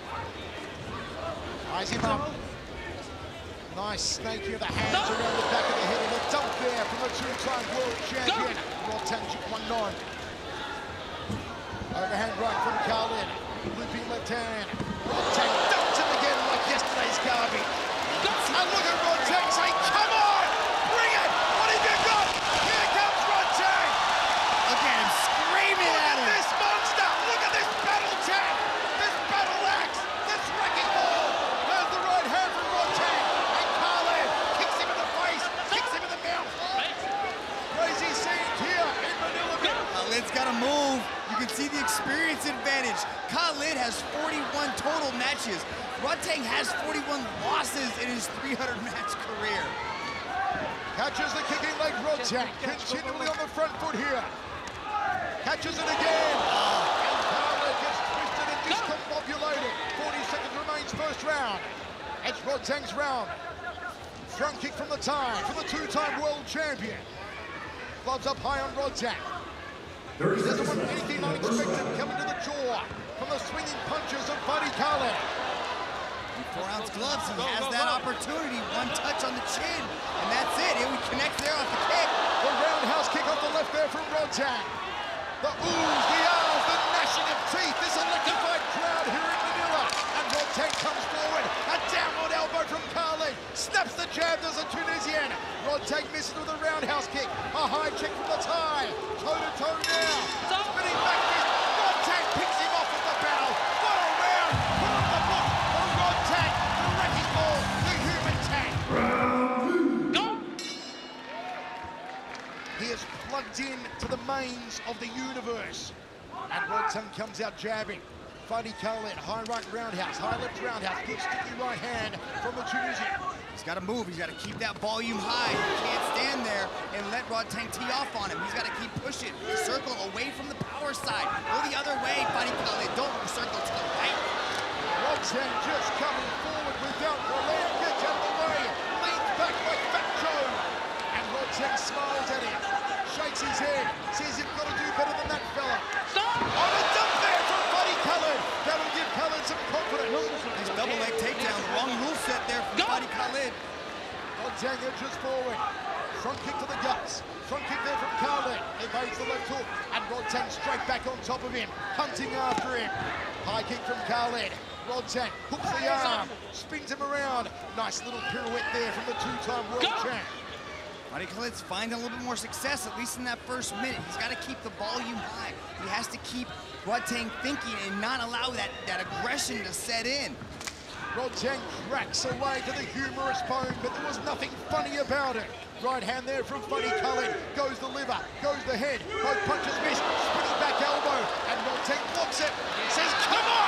Ties him up. Nice snake here, the hands around the back of the head, and a dump there from the 2-time world champion, Rodtang Jitmuangnon. Overhand right from Khaled, looping left hand. Rodtang dumps him again like yesterday's garbage. And look at Rodtang say, come on, bring it, what have you got? Here comes Rodtang. Look at him screaming at him. This monster, look at this battle tap, this battle axe, this wrecking ball. There's the right hand from Rodtang. And Khaled kicks him in the face, kicks him in the mouth. Crazy scenes here in Manila. Khaled's got to move. You can see the experience advantage. Khaled has 41 total matches. Rodtang has 41 losses in his 300-match career. Catches the kicking leg, Rodtang, continually on the front foot here. Catches it again. And Khaled gets twisted and discombobulated. 40 seconds remains first round. It's Rodtang's round. Front kick from the time, from the 2-time world champion. Gloves up high on Rodtang. He doesn't want anything unexpected coming to the jaw from the swinging punches of Fahdi Khaled. He 4-ounce gloves, he has that opportunity. One touch on the chin, and that's it. He connects there off the kick. The roundhouse kick off the left there from Rodtang. The oohs, the ahs, the gnashing of teeth. This electrified crowd here in Manila. And Rodtang comes forward. A downward elbow from Khaled. Snaps the jab, does a Tunisian. Rodtang misses with a roundhouse kick. A high check from the tie. Toe-to-toe now. Spinning back fist. Rodtang picks him off with the bow. What a round. Put on the book for Rodtang. The wrecking ball. The human tank. Go! He is plugged in to the mains of the universe. And Rodtang comes out jabbing. Fahdi Khaled, high right roundhouse, high left roundhouse, good sticky right hand from the Tunisian. He's got to move. He's got to keep that volume high. He can't stand there and let Rodtang tee off on him. He's got to keep pushing. Circle away from the power side. Go the other way, Fahdi Khaled. Don't circle to the right. Rodtang just coming forward without delay. Gets out of the way. Leans back like Fat Joe. And Rodtang smiles at him. Shakes his head. Says you've got to do better than that fella. Stop! On a dump there from Fahdi Khaled. That'll give Khaled some confidence. Nice double leg takedown. Wrong move set there from Fahdi Khaled. Rodtang edges forward. Front kick to the guts. Front kick there from Khaled. Evades the left hook. And Rodtang straight back on top of him. Hunting after him. High kick from Khaled. Rodtang hooks the arm. Spins him around. Nice little pirouette there from the two-time world champ. Fahdi Khaled's finding a little bit more success, at least in that first minute. He's got to keep the volume high. He has to keep Rodtang thinking and not allow that aggression to set in. Rodtang cracks away to the humorous bone, but there was nothing funny about it. Right hand there from Fahdi Khaled. Goes the liver, goes the head. Both punches miss. Spinning back elbow. And Rodtang blocks it. Says, come on!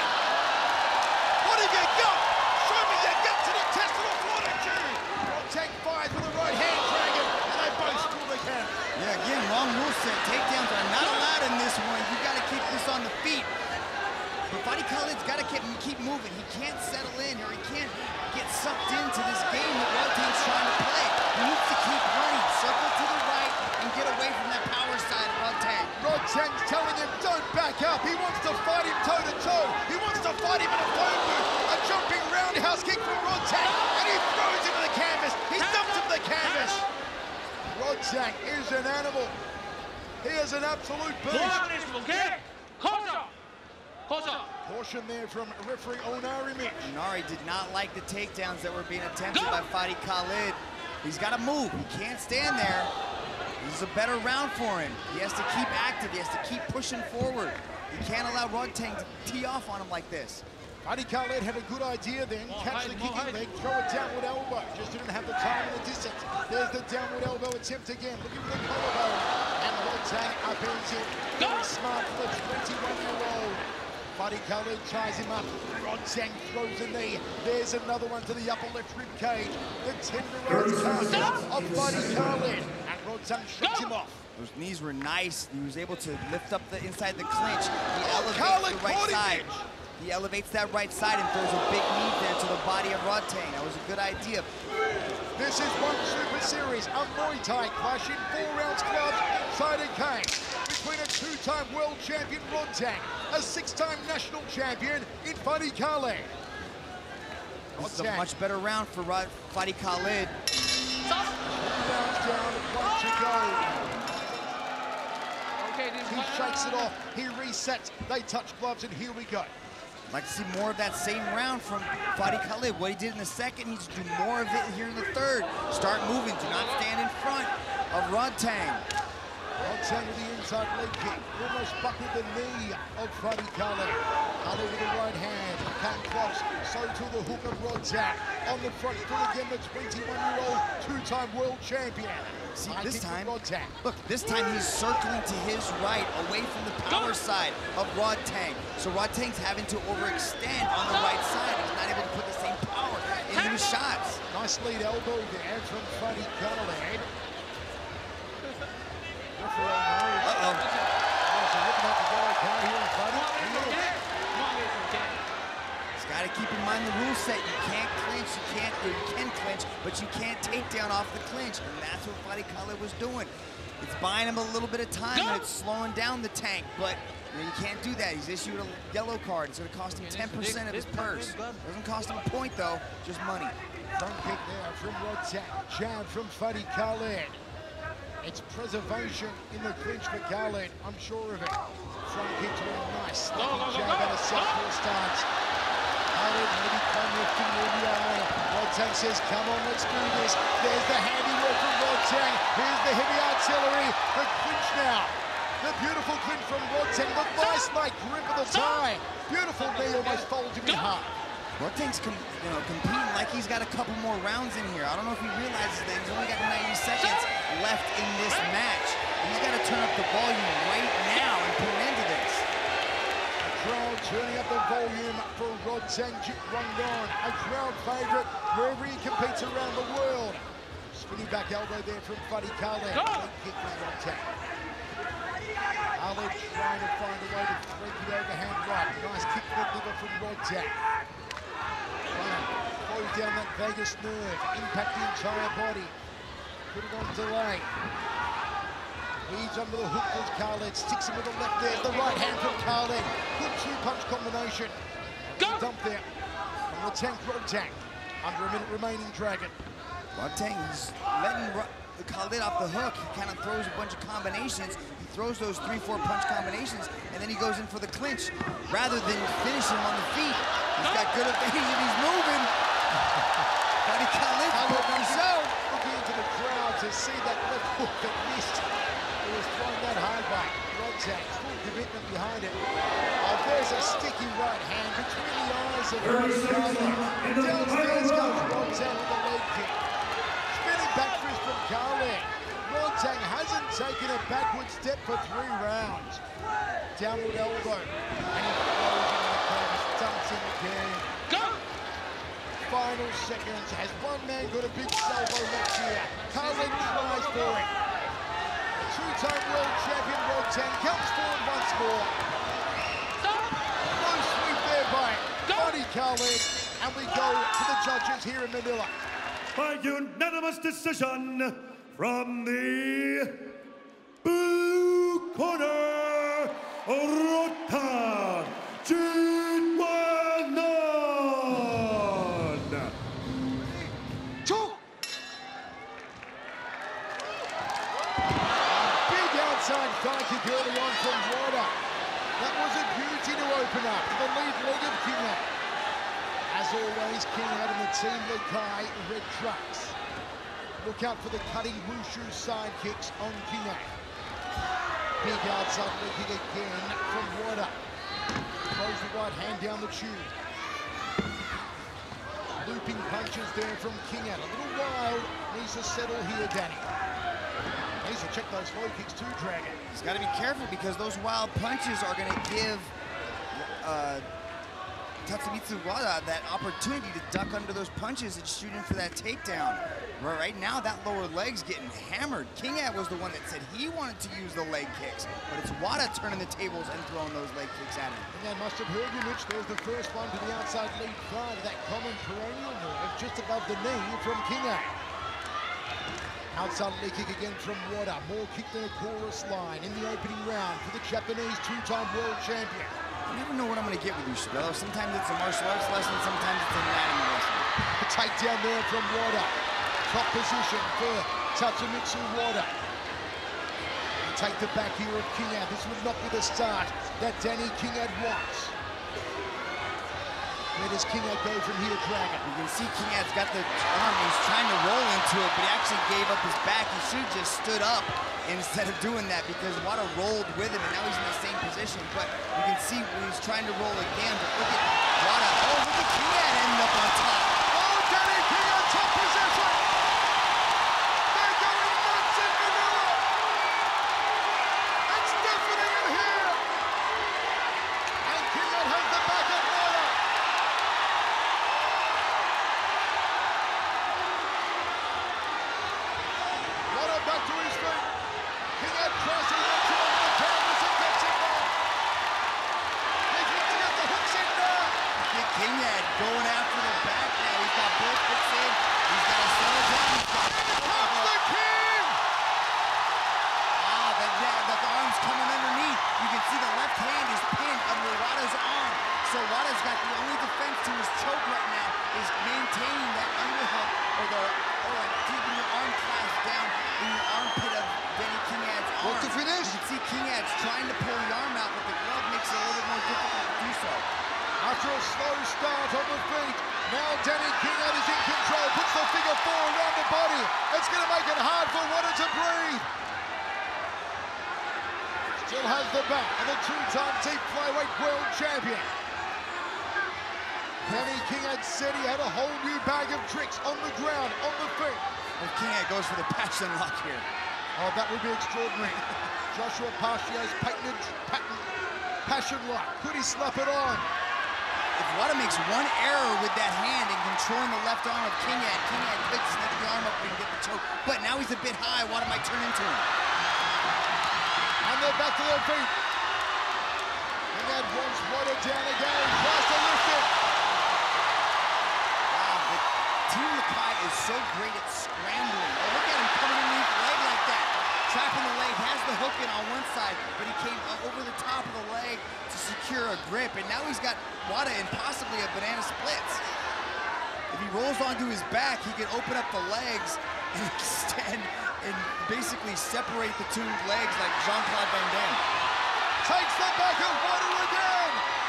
What have you got? Show me your guts and intestinal fortitude! Rodtang fires with a right hand dragon, and they both school the camp. Yeah, again, long rule set. Takedowns are not allowed in this one. You got to keep this on the feet. But Fahdi Khaled's got to keep moving. He can't settle in, or he can't get sucked into this game that Rodtang's trying to play. He needs to keep running, circle to the right, and get away from that power side of Rodtang. Rodtang's telling him, don't back up. He wants to fight him toe-to-toe. He wants to fight him in a phone booth. A jumping roundhouse kick from Rodtang, and he throws him to the canvas. He dumps him to the canvas. Rodtang is an animal. He is an absolute beast. Okay? Caution there from referee Honorio. Banario did not like the takedowns that were being attempted by Fahdi Khaled. He's got to move. He can't stand there. This is a better round for him. He has to keep active. He has to keep pushing forward. He can't allow Rodtang to tee off on him like this. Fahdi Khaled had a good idea then. Catch the kicking leg, throw a downward elbow. Just didn't have the time and the distance. There's the downward elbow attempt again. Looking for the collarbone. And Rodtang upends him. Very smart for the 21-year-old. Fahdi Khaled ties him up. Rodtang throws a knee. There's another one to the upper left rib cage. The tenderized calf of Fahdi Khaled. And Rodtang shuts him off. Those knees were nice. He was able to lift up the inside the clinch. He elevates Khaled the right side. He elevates that right side and throws a big knee there to the body of Rodtang. That was a good idea. This is ONE Super Series, a Muay Thai clash in 4-ounce gloves inside a cage between a 2-time world champion Rodtang, a 6-time national champion in Fahdi Khaled. This is a much better round for Fahdi Khaled. 2 rounds down, 1 to go. He shakes it off, he resets, they touch gloves, and here we go. I'd like to see more of that same round from Fahdi Khaled. What he did in the second, he needs to do more of it here in the third. Start moving, do not stand in front of Rodtang. Rodtang with the inside leg kick, almost buckled the knee of Fahdi Khaled. Khaled with the right hand, came close, so to the hook of Rodtang. On the front foot again, the 21-year-old 2-time world champion. See, this time, look, this time he's circling to his right, away from the power side of Rodtang. So Rodtang's having to overextend on the right side. He's not able to put the same power into his shots. Nice lead elbow there from Fahdi Khaled. He's got to keep in mind the rule set. You can't clinch, you can clinch, but you can't take down off the clinch. And that's what Fahdi Khaled was doing. it's buying him a little bit of time and it's slowing down the tank, but you can't do that. He's issued a yellow card. It's going to cost him 10% of his purse. Doesn't cost him a point, though, just money. Front kick there from Rodtang. Jab from Fahdi Khaled. It's preservation in the clinch for Khaled. I'm sure of it. Front kick to a nice snappy jab and a southpaw stance. Khaled maybe playing a finger in the eye. Rodtang says, come on, let's do this. There's the handiwork from Rodtang. Here's the heavy artillery. The clinch now. The beautiful clinch from Rodtang. The vice-like grip of the tie. Beautiful knee almost folded in half. Rodtang's competing like he's got a couple more rounds in here. I don't know if he realizes that he's only got 90 seconds left in this match. He's got to turn up the volume right now and put an end to this. The crowd turning up the volume for Rodtang Jitmuangnon, a crowd favourite wherever he competes around the world. Spinning back elbow there from Fahdi Khaled. Leg kick from Rodtang. Khaled trying to find a way to thread the overhand right. Nice kick to the liver from Rodtang. Close down that vagus nerve, impact the entire body. Put it on delay. Leads under the hook with Khaled, sticks him with the left there. The right hand from Khaled. Good two-punch combination. Dump there from the tank Rodtang. Under a minute remaining, Dragon. Rodtang, he's letting Khaled off the hook. He kind of throws a bunch of combinations. He throws those 3-4 punch combinations, and then he goes in for the clinch rather than finish him on the feet. He's got good evasion. He's moving. Fahdi Khaled putting himself. Looking into the crowd to see that left hook that missed. He was throwing that hard by Rodtang. Full commitment behind it. Oh, there's a sticky right hand between the eyes of Fahdi Khaled. Downstairs goes Rodtang with the leg kick. Spinning back fist from Khaled. Rodtang hasn't taken a backward step for 3 rounds. Downward elbow. And he throws into the corner. Dumps in again. Final seconds. Has one man got a big salvo left here? Khaled tries for it. The 2-time world champion Rodtang comes forward once more. No sweep there by Fahdi Khaled. And we go to the judges here in Manila. By unanimous decision from the blue corner, Rodtang Jitmuangnon. Big outside thigh kick early on from Wada. That was a beauty to open up to the lead leg of Kingad. As always, Kingad and the team led by red trucks. Look out for the cutting wushu side kicks on Kingad. Big outside leg kick again from Wada. Throws the right hand down the tube. Looping punches there from Kingad. A little wild. Needs to settle here, Danny. Needs to check those low kicks too, Dragon. He's got to be careful because those wild punches are going to give Tatsumitsu Wada that opportunity to duck under those punches and shoot in for that takedown. Right now, that lower leg's getting hammered. Kingad was the one that said he wanted to use the leg kicks, but it's Wada turning the tables and throwing those leg kicks at him. Kingad must have heard you, Mitch. There's the first one to the outside lead thigh, that common perennial nerve just above the knee from Kingad. Outside leg kick again from Wada. More kick than a chorus line in the opening round for the Japanese 2-time world champion. I never know what I'm going to get with you, Shabello. Sometimes it's a martial arts lesson, sometimes it's an anatomy lesson. A takedown there from Wada. Top position for Tatsumitsu Wada. Take the back here of Kingad. This would not be the start that Danny Kingad wants. Where does Kingad go from here, Dragon? You can see Kingad's got the arm. He's trying to roll into it, but he actually gave up his back. He should have just stood up instead of doing that because Wada rolled with him, and now he's in the same position. But you can see when he's trying to roll again, but look at Wada. Oh, look at Kingad ending up on top. Oh, Danny Kingad, top position! They're going nuts in Manila! It's deafening in here! And Kingad has the back of Wada! Wada back to his feet. Kingad crossing into him on the canvas and gets him back. He's looking at the hooks in now. Kingad going after the back maintaining that underhook or keeping your arm clasped down in your armpit of Danny Kingad's arm. Want to finish? You can see Kingad's trying to pull the arm out, but the glove makes it a little bit more difficult to do so. After a slow start on the feet, now Danny Kingad is in control, puts the figure 4 around the body. It's going to make it hard for Wada to breathe. Still has the back of the 2-time deep flyweight world champion. Danny Kingad said he had a whole new bag of tricks on the ground, on the feet. And Kingad goes for the passion lock here. Oh, that would be extraordinary. Joshua Pacio's patented passion lock. Could he slap it on? If Wada makes one error with that hand in controlling the left arm of Kingad, Kingad could snap the arm up and get the choke. But now he's a bit high. Wada might turn into him. And they're back to their feet. Kingad wants Wada down again. Tries to lift it. Wow, but Team Lakai is so great at scrambling. Oh, look at him coming underneath the leg like that. Trapping the leg, has the hook in on one side, but he came over the top of the leg to secure a grip, and now he's got Wada in possibly a banana splits. If he rolls onto his back, he can open up the legs and extend and basically separate the two legs like Jean-Claude Van Damme. Takes the back of Wada again.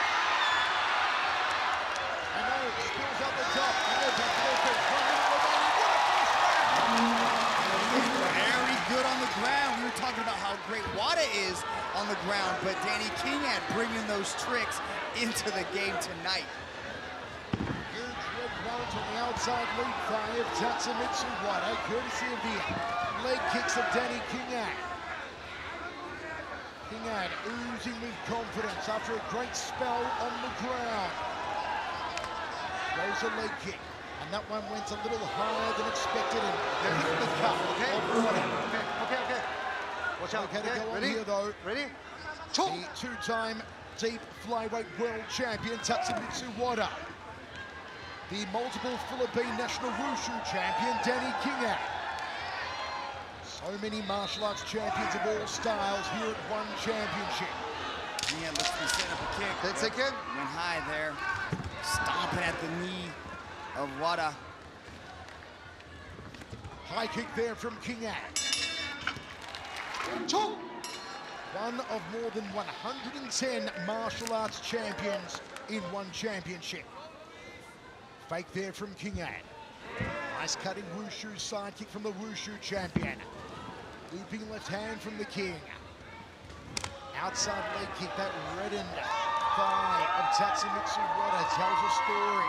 And now it spills up the top. And they're back to their feet. 1 minute remaining. What a first round! Very good on the ground. We were talking about how great Wada is on the ground, but Danny Kingad bringing those tricks into the game tonight. Huge red mount on the outside lead thigh of Tatsumitsu Wada, courtesy of the leg kicks of Danny Kingad. Kingad oozing with confidence after a great spell on the ground. Goes a leg kick, and that one went a little higher than expected, and hit the cup of Wada. Okay. Watch out. Okay, to go on here though. Ready? The 2-time deep flyweight world champion Tatsumitsu Wada. The multiple Philippine national wushu champion Danny Kingad. So many martial arts champions of all styles here at ONE Championship. Kingad looks to be setting up a kick. That's a kick. Went high there, stomping at the knee of Wada. High kick there from Kingad. One of more than 110 martial arts champions in ONE Championship. Fake there from Kingad. Nice cutting wushu side kick from the wushu champion. Looping left hand from the King. Outside leg kick, that reddened thigh of Tatsumitsu Wada tells a story.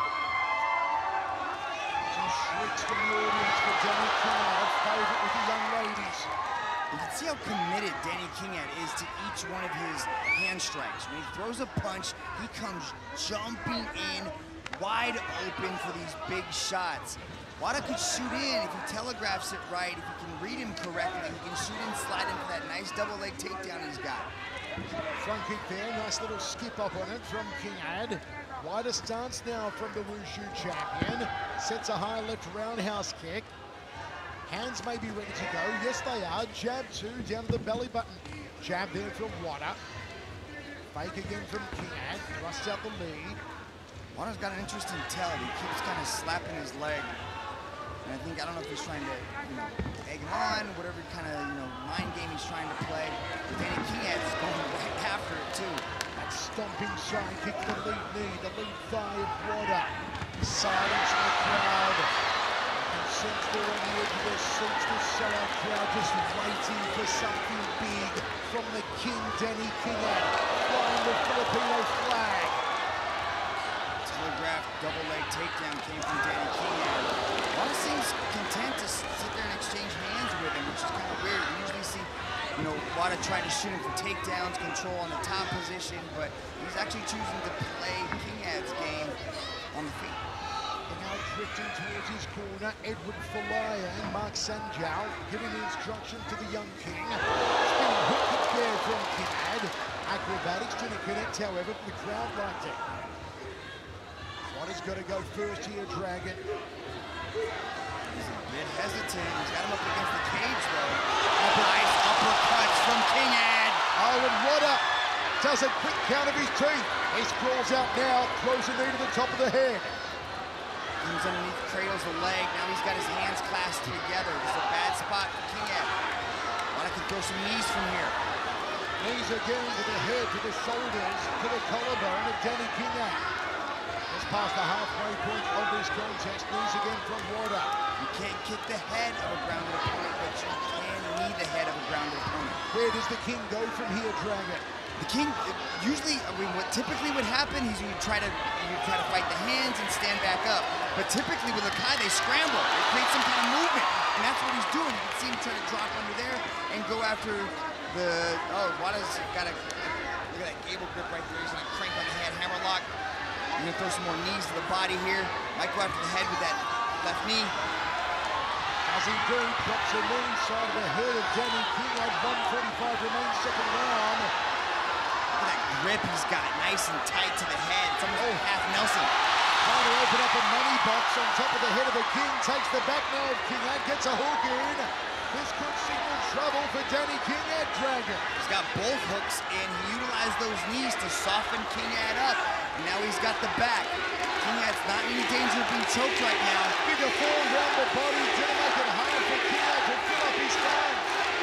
Some shrieks from the audience for Danny Kingad, a favorite with the young ladies. You can see how committed Danny Kingad is to each one of his hand strikes. When he throws a punch, he comes jumping in wide open for these big shots. Wada could shoot in if he telegraphs it right, if he can read him correctly. He can shoot in, slide in for that nice double leg takedown he's got. Front kick there, nice little skip up on it from Kingad. Wider stance now from the wushu champion. Sets a high left roundhouse kick. Hands may be ready to go. Yes, they are. Jab 2 down to the belly button. Jab there from Wada. Fake again from Kingad. Thrusts out the lead. Wada's got an interesting tell. He keeps kind of slapping his leg. And I don't know if he's trying to, egg him on, whatever kind of, mind game he's trying to play. But Danny Kingad is going right after it, too. That stomping side kick to the lead knee, the lead thigh of Wada. Silence in the crowd. Since they're on the edge of their seats, the sellout crowd just waiting for something big from the King, Danny Kingad, flying the Filipino flag. Telegraphed double leg takedown came from Danny Kingad. Wada seems content to sit there and exchange hands with him, which is kind of weird. We usually see, Wada trying to shoot him for takedowns, control on the top position, but he's actually choosing to play Kingad's game on the feet. Now drifting towards his corner, Edward Falaya and Mark Sanjao giving the instruction to the young King. Spinning hook kick there from Kingad. Acrobatics didn't connect, however, the crowd liked it. Wada's got to go first here, Dragon. He's a bit hesitant. He's got him up against the cage, though. Nice uppercuts from Kingad. Oh, and Wada does a quick count of his teeth. He sprawls out now, throws a knee to the top of the head. Comes underneath, cradles the leg. Now he's got his hands clasped together. This is a bad spot for Kingad. Wada can throw some knees from here. Knees again to the head, to the shoulders, to the collarbone of Danny Kingad. Just past the halfway point of this contest. Knees again from Wada. You can't kick the head of a grounded opponent, but you can knee the head of a grounded opponent. Where does the King go from here, Dragon? The King, usually, I mean, what typically would happen is you try to fight the hands and stand back up. But typically with Lakai, they scramble. They create some kind of movement, and that's what he's doing. You can see him trying to drop under there and go after the. Oh, Wada's got a look at that gable grip right there. He's gonna crank on the head, hammerlock. He's gonna throw some more knees to the body here. Might go after the head with that left knee. As he do, drops a knee side of the head of Danny Kingad. 1:45 remains, second round. Look at that grip he's got, nice and tight to the head. It's almost like half Nelson. Trying to open up a money box on top of the head of the King. Takes the back now of Kingad, gets a hook in. This could signal trouble for Danny Kingad, Dragon. He's got both hooks in. He utilized those knees to soften Kingad up. And now he's got the back. Kingad's not in any danger of being choked right now. Bigger fall around the body. Didn't make it hard for Kingad to fill up his hands.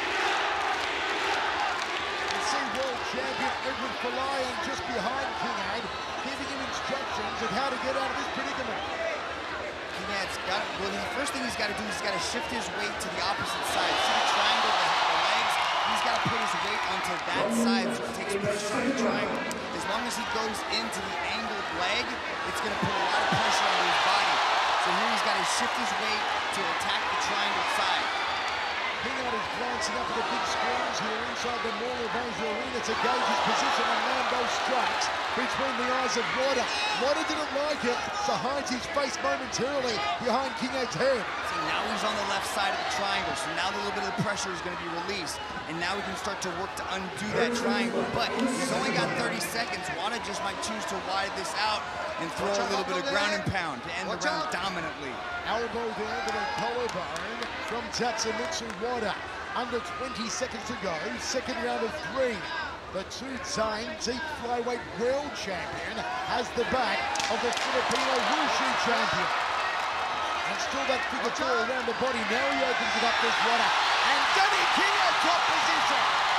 You see world champion Edward Falayan just behind Kingad, giving him instructions of how to get out of this predicament. Kingad's got, well, the first thing he's got to do is he's got to shift his weight to the opposite side. See the triangle, the legs? He's got to put his weight onto that side so it takes pressure on the triangle. As long as he goes into the angled leg, it's going to put a lot of pressure on his body. So here he's got to shift his weight to attack the triangle side. Kingad is glancing up at the big screens here inside the Moraes arena to gauge his position and land those strikes between the eyes of Wada. Wada didn't like it, so hides his face momentarily behind Kingad's head. See, now he's on the left side of the triangle, so now a little bit of the pressure is going to be released, and now we can start to work to undo that triangle. But he's only got 30 seconds. Wada just might choose to wide this out and throw a little bit of ground and pound to end the round dominantly. Elbow there to the collarbone from Tatsumitsu Wada. Under 20 seconds to go, second round of 3. The two-time deep flyweight world champion has the back of the Filipino Wushu champion. And still that figure 4 around the body. Now he opens it up this Wada. And Danny Kingad top position.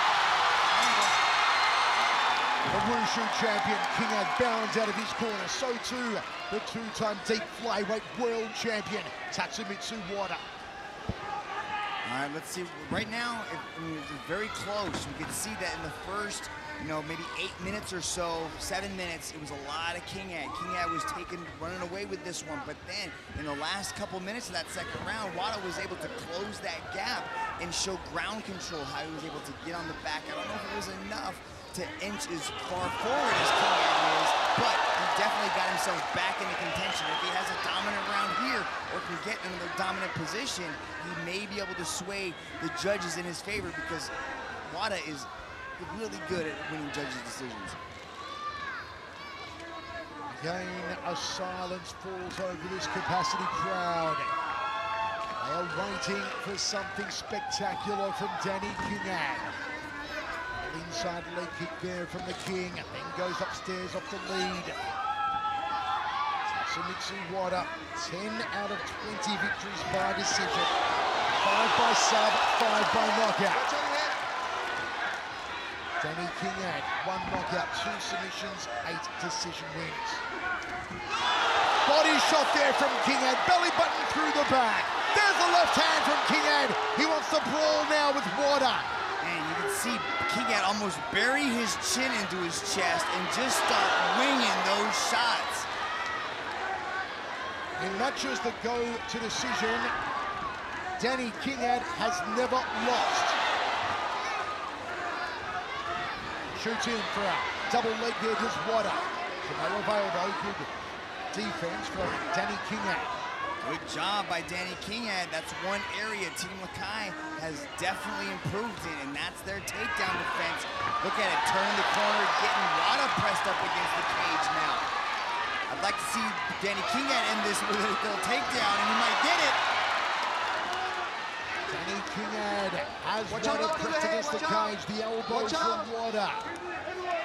The Wushu champion Kingad bounds out of his corner. So too, the two-time deep flyweight world champion Tatsumitsu Wada. All right, let's see. Right now, it's very close. We can see that in the first, maybe 8 minutes or so, 7 minutes, it was a lot of Kingad. Kingad was running away with this one. But then, in the last couple minutes of that second round, Wada was able to close that gap and show ground control, how he was able to get on the back. I don't know if it was enough to inch as far forward as Kingad is, but he definitely got himself back into contention. If he has a dominant round here or can get into the dominant position, he may be able to sway the judges in his favor because Wada is really good at winning judges' decisions. Again, a silence falls over this capacity crowd. They are waiting for something spectacular from Danny Kingad. Inside leg kick there from the King, and then goes upstairs off the lead. Tatsumitsu Wada, 10 out of 20 victories by decision. 5 by sub, 5 by knockout. Danny Kingad, 1 knockout, 2 submissions, 8 decision wins. Body shot there from Kingad, belly button through the back. There's the left hand from Kingad. He wants to brawl now with Wada. And you can see Kingad almost bury his chin into his chest and just start winging those shots. In matches that go to decision, Danny Kingad has never lost. Shoots in for a double leg there, just Wada. To no avail though, good defense from Danny Kingad. Good job by Danny Kingad. That's one area Team Lakai has definitely improved in, and that's their takedown defense. Look at it, turning the corner, getting Wada pressed up against the cage now. I'd like to see Danny Kingad end this with a little takedown, and he might get it. Danny Kingad has Wada pressed against the cage. The elbows from Wada.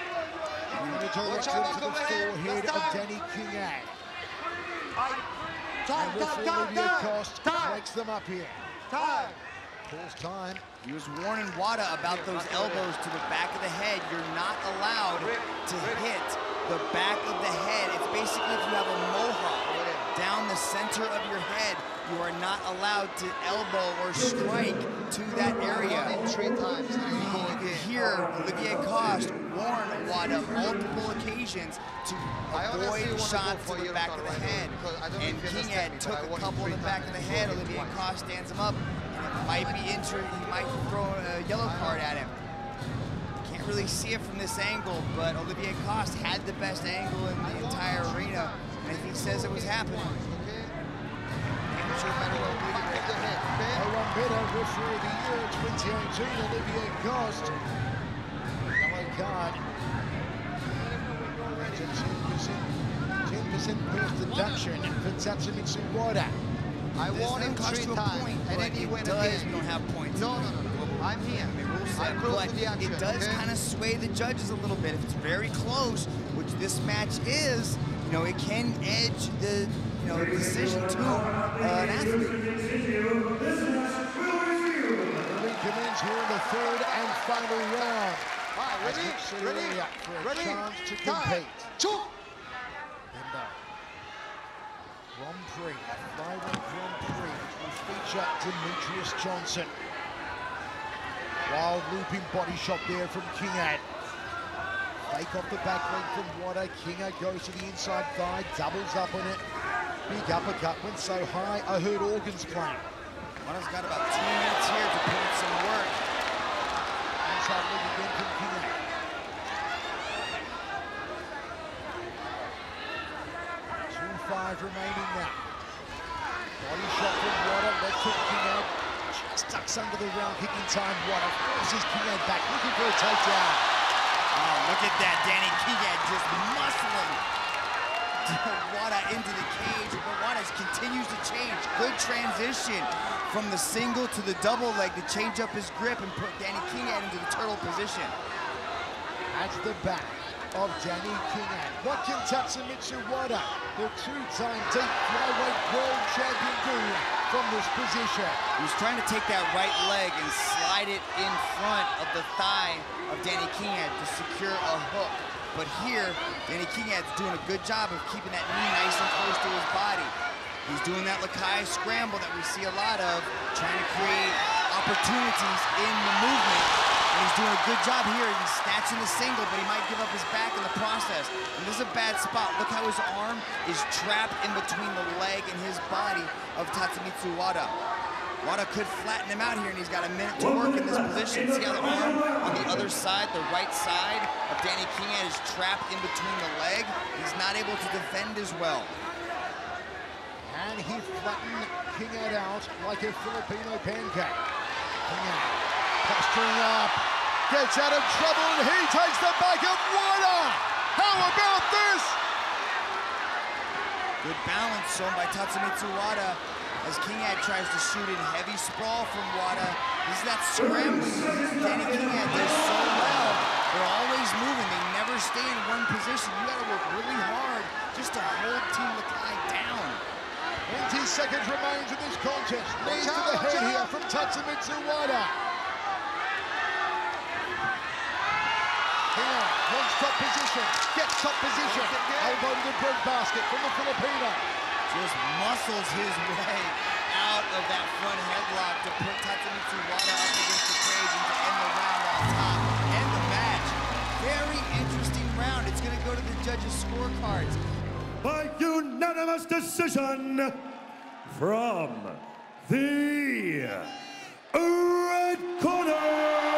And the direction to the forehead of Danny Kingad. And referee Olivier Coste breaks them up here. Calls time. He was warning Wada about those elbows to the back of the head. You're not allowed to hit the back of the head. It's basically if you have a mohawk down the center of your head, you are not allowed to elbow or strike to that area. 3 times. You can hear Olivier Coste warn Wada multiple occasions to avoid shots to the back of the head. And Kingad took a couple in the back of the head. Olivier Coste stands him up, and it might be injured. He might throw a yellow card at him. Can't really see it from this angle, but Olivier Coste had the best angle in the entire arena, and he says it was happening. No one better, referee of the year 2018, Olivier Coste. Yellow card. That's a 10% burst deduction for Tatsumitsu Wada. I won him 3 times, and then he went again. We don't have points. No. I'm here. I'm close to the action. It does kind of sway the judges a little bit. If it's very close, which this match is, you know, it can edge the decision to an athlete. We commence here in the 3rd and final round. Ready? For a chance to compete. And Grand Prix, Flyweight Grand Prix, will feature Demetrius Johnson. Wild looping body shot there from Kingad. Fake off the back leg from Wada. Kingad goes to the inside thigh, doubles up on it. Big uppercut went so high, I heard organs playing. Wada's got about 2 minutes here to put in some work. Inside leg again from Kingad. 2-5 remaining now. Body shot from Wada, left hook Kingad. Just ducks under the round, kicking time. Wada forces Kingad back, looking for a takedown. Oh, look at that, Danny Kingad just muscling Wada into the cage, but Wada continues to change. Good transition from the single to the double leg to change up his grip and put Danny Kingad into the turtle position. That's the back of Danny Kingad. What can Tatsumitsu Wada, the 2-time deep flyweight world champion, do from this position? He was trying to take that right leg and slide it in front of the thigh of Danny Kingad to secure a hook. But here, Danny Kingad's doing a good job of keeping that knee nice and close to his body. He's doing that Lakai scramble that we see a lot of, trying to create opportunities in the movement. And he's doing a good job here. He's snatching the single, but he might give up his back in the process. And this is a bad spot. Look how his arm is trapped in between the leg and his body of Tatsumitsu Wada. Wada could flatten him out here, and he's got a minute to work in this position. See how the arm on the other side, the right side of Danny Kingad is trapped in between the leg. He's not able to defend as well. And he flattened Kingad out like a Filipino pancake. Kingad posturing up, gets out of trouble, and he takes the back of Wada. How about this? Good balance shown by Tatsumitsu Wada as Kingad tries to shoot in heavy sprawl from Wada. This is that scrambling Danny Kingad does so well. They're always moving. They never stay in one position. You got to work really hard just to hold Team Lakai down. 20 seconds remains in this contest. Knee to the head here from Tatsumitsu Wada. Kingad wants top position, gets top position. Elbow to the breadbasket from the Filipino. Just muscles his way out of that front headlock to put Tatsumitsu Wada up against the cage and to end the round on top. End the match. Very interesting round. It's going to go to the judges' scorecards. By unanimous decision from the red corner,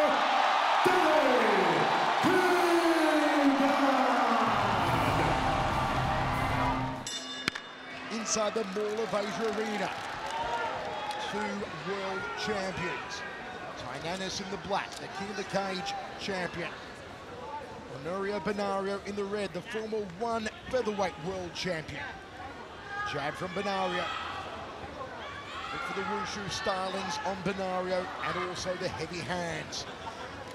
inside the Mall of Asia Arena, 2 world champions. Tynanes in the black, the king of the cage champion. Honorio Banario in the red, the former ONE Featherweight world champion. Jab from Banario. Look for the wushu stylings on Banario and also the heavy hands.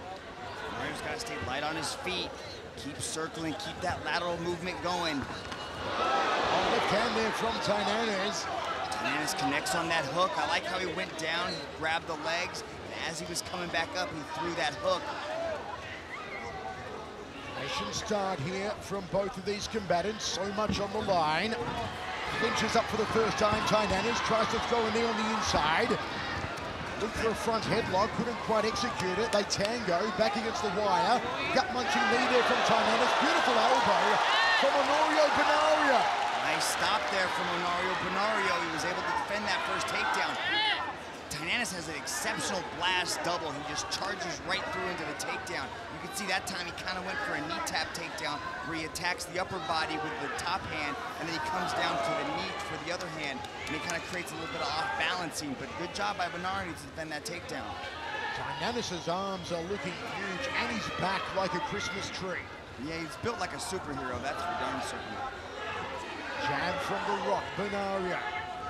Banario's got to stay light on his feet. Keep circling, keep that lateral movement going. Oh, left hand there from Tynanes. Tynanes connects on that hook. I like how he went down, he grabbed the legs, and as he was coming back up, he threw that hook. Nation start here from both of these combatants. So much on the line. Clinches up for the first time. Tynanes tries to throw a knee on the inside. Looked for a front headlock, couldn't quite execute it. They tango back against the wire. Gut-munching knee there from Tynanes. Beautiful elbow from Honorio Banario. Nice stop there from Honorio Banario. He was able to defend that first takedown. Tynanes has an exceptional blast double. He just charges right through into the takedown. You can see that time he kind of went for a knee tap takedown where he attacks the upper body with the top hand and then he comes down to the knee for the other hand and he kind of creates a little bit of off balancing, but good job by Banario to defend that takedown. Tynanes' arms are looking huge and he's back like a Christmas tree. Yeah, he's built like a superhero, that's for darn certain. Jab from the rock, Banario.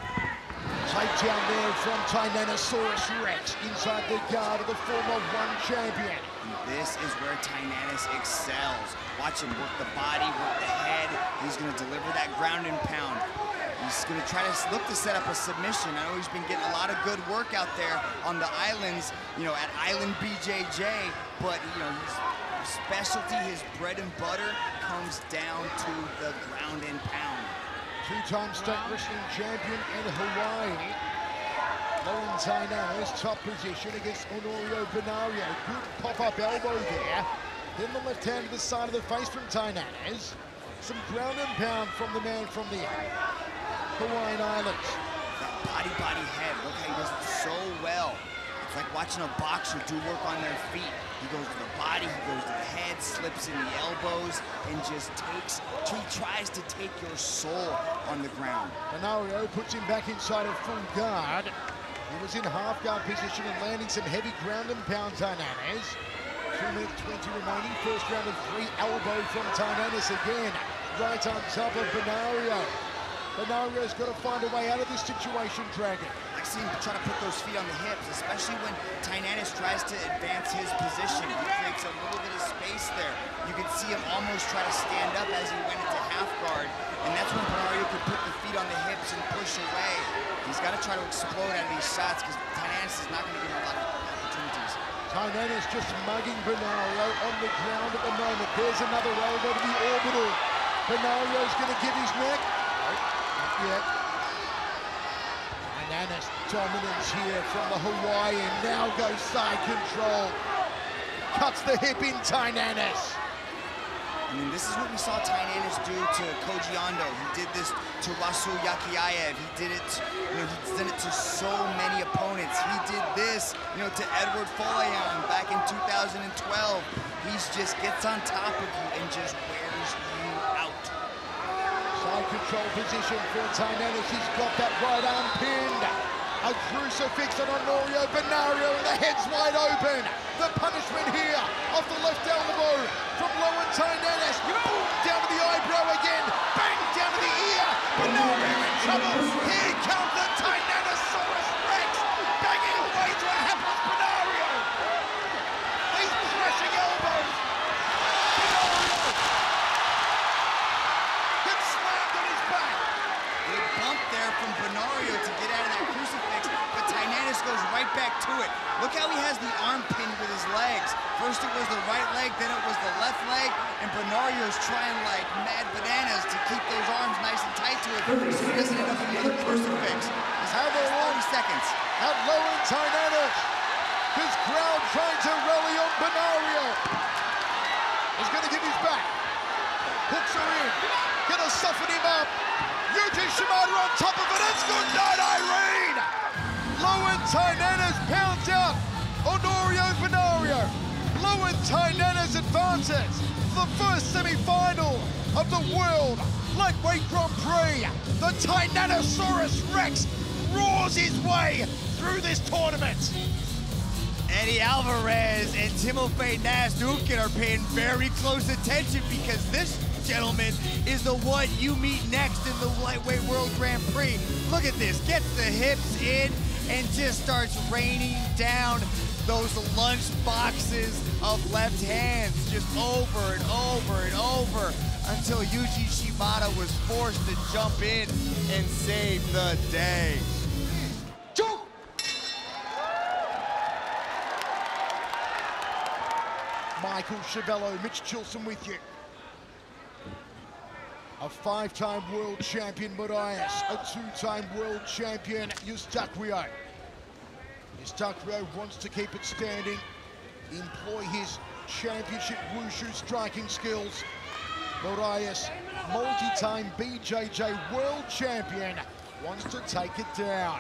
Takedown there from Tyrannosaurus Rex inside the guard of the former ONE champion. This is where Tynanes excels. Watch him work the body, work the head. He's going to deliver that ground and pound. He's going to try to look to set up a submission. I know he's been getting a lot of good work out there on the islands, you know, at Island BJJ, but, you know, his specialty, his bread and butter comes down to the ground and pound. Two-time state wrestling champion in Hawaii. Lowen Tynanes, top position against Honorio Banario. Good pop-up elbow there. Then the left hand to the side of the face from Tynanes. Some ground and pound from the man from the Hawaiian Islands. That body head, look how he does it so well. It's like watching a boxer do work on their feet. He goes to the body, he goes to the head, slips in the elbows, and just he tries to take your soul on the ground. Banario puts him back inside of full guard. He was in half guard position and landing some heavy ground and pound Tynanes. 2 minutes 20 remaining, first round of 3, elbow from Tynanes again. Right on top of Banario. Banario's got to find a way out of this situation, Dragon. I see him try to put those feet on the hips, especially when Tynanes tries to advance his position. He creates a little bit of space there. You can see him almost try to stand up as he went into half guard, and that's when Banario could put the feet on the hips and push away. He's got to try to explode out of these shots because Tynanes is not going to give him a lot of opportunities. Tynanes just mugging Banario on the ground at the moment. There's another elbow to the orbital. Banario's going to give his neck. Yet. Tynanes dominance here from the Hawaiian. Now goes side control. Cuts the hip in Tynanes. I mean, this is what we saw Tynanes do to Koji Ando. He did this to Rasul Yakiayev. He did it, you know, he's done it to so many opponents. He did this, you know, to Edward Folayan back in 2012. He just gets on top of you and just wears you out. Side control position for Tynanes. He's got that right arm pinned. A crucifix on Honorio Banario and the head's wide open. The punishment here off the left elbow from Lowen Tynanes. Boom, down to the eyebrow again. Bang, down to the ear. Banario in trouble. Here comes the Tyrannosaurus Rex. Banging away to a hapless Banario. These thrashing elbows. Banario gets slammed on his back. Good bump there from Banario to get out of that crucifix, but Tynanes goes right back to it. Look how he has the arm pinned with his legs. First it was the right leg, then it was the left leg, and Banario's trying like mad bananas to keep those arms nice and tight to it so he doesn't end up with another crucifix. He's How the 30 seconds. At Lowen Tynanes. This crowd trying to rally on Banario. He's going to give his back. Hooks are in. Going to soften him up. Yuji Shimada on top of it. It's good night, Irene. Lowen Tynanes pounds out Honorio Banario. Lowen Tynanes advances to the first semi-final of the World Lightweight Grand Prix. The Tyrannosaurus Rex roars his way through this tournament. Eddie Alvarez and Timofey Nasdrukin are paying very close attention because this gentleman is the one you meet next in the Lightweight World Grand Prix. Look at this, gets the hips in and just starts raining down those lunch boxes of left hands just over and over and over. until Yuji Shibata was forced to jump in and save the day. Michael Chiavello, Mitch Chilson with you. A 5-time world champion, Moraes. A 2-time world champion, Eustaquio. Eustaquio wants to keep it standing, employ his championship wushu striking skills. Moraes, multi-time BJJ world champion, wants to take it down.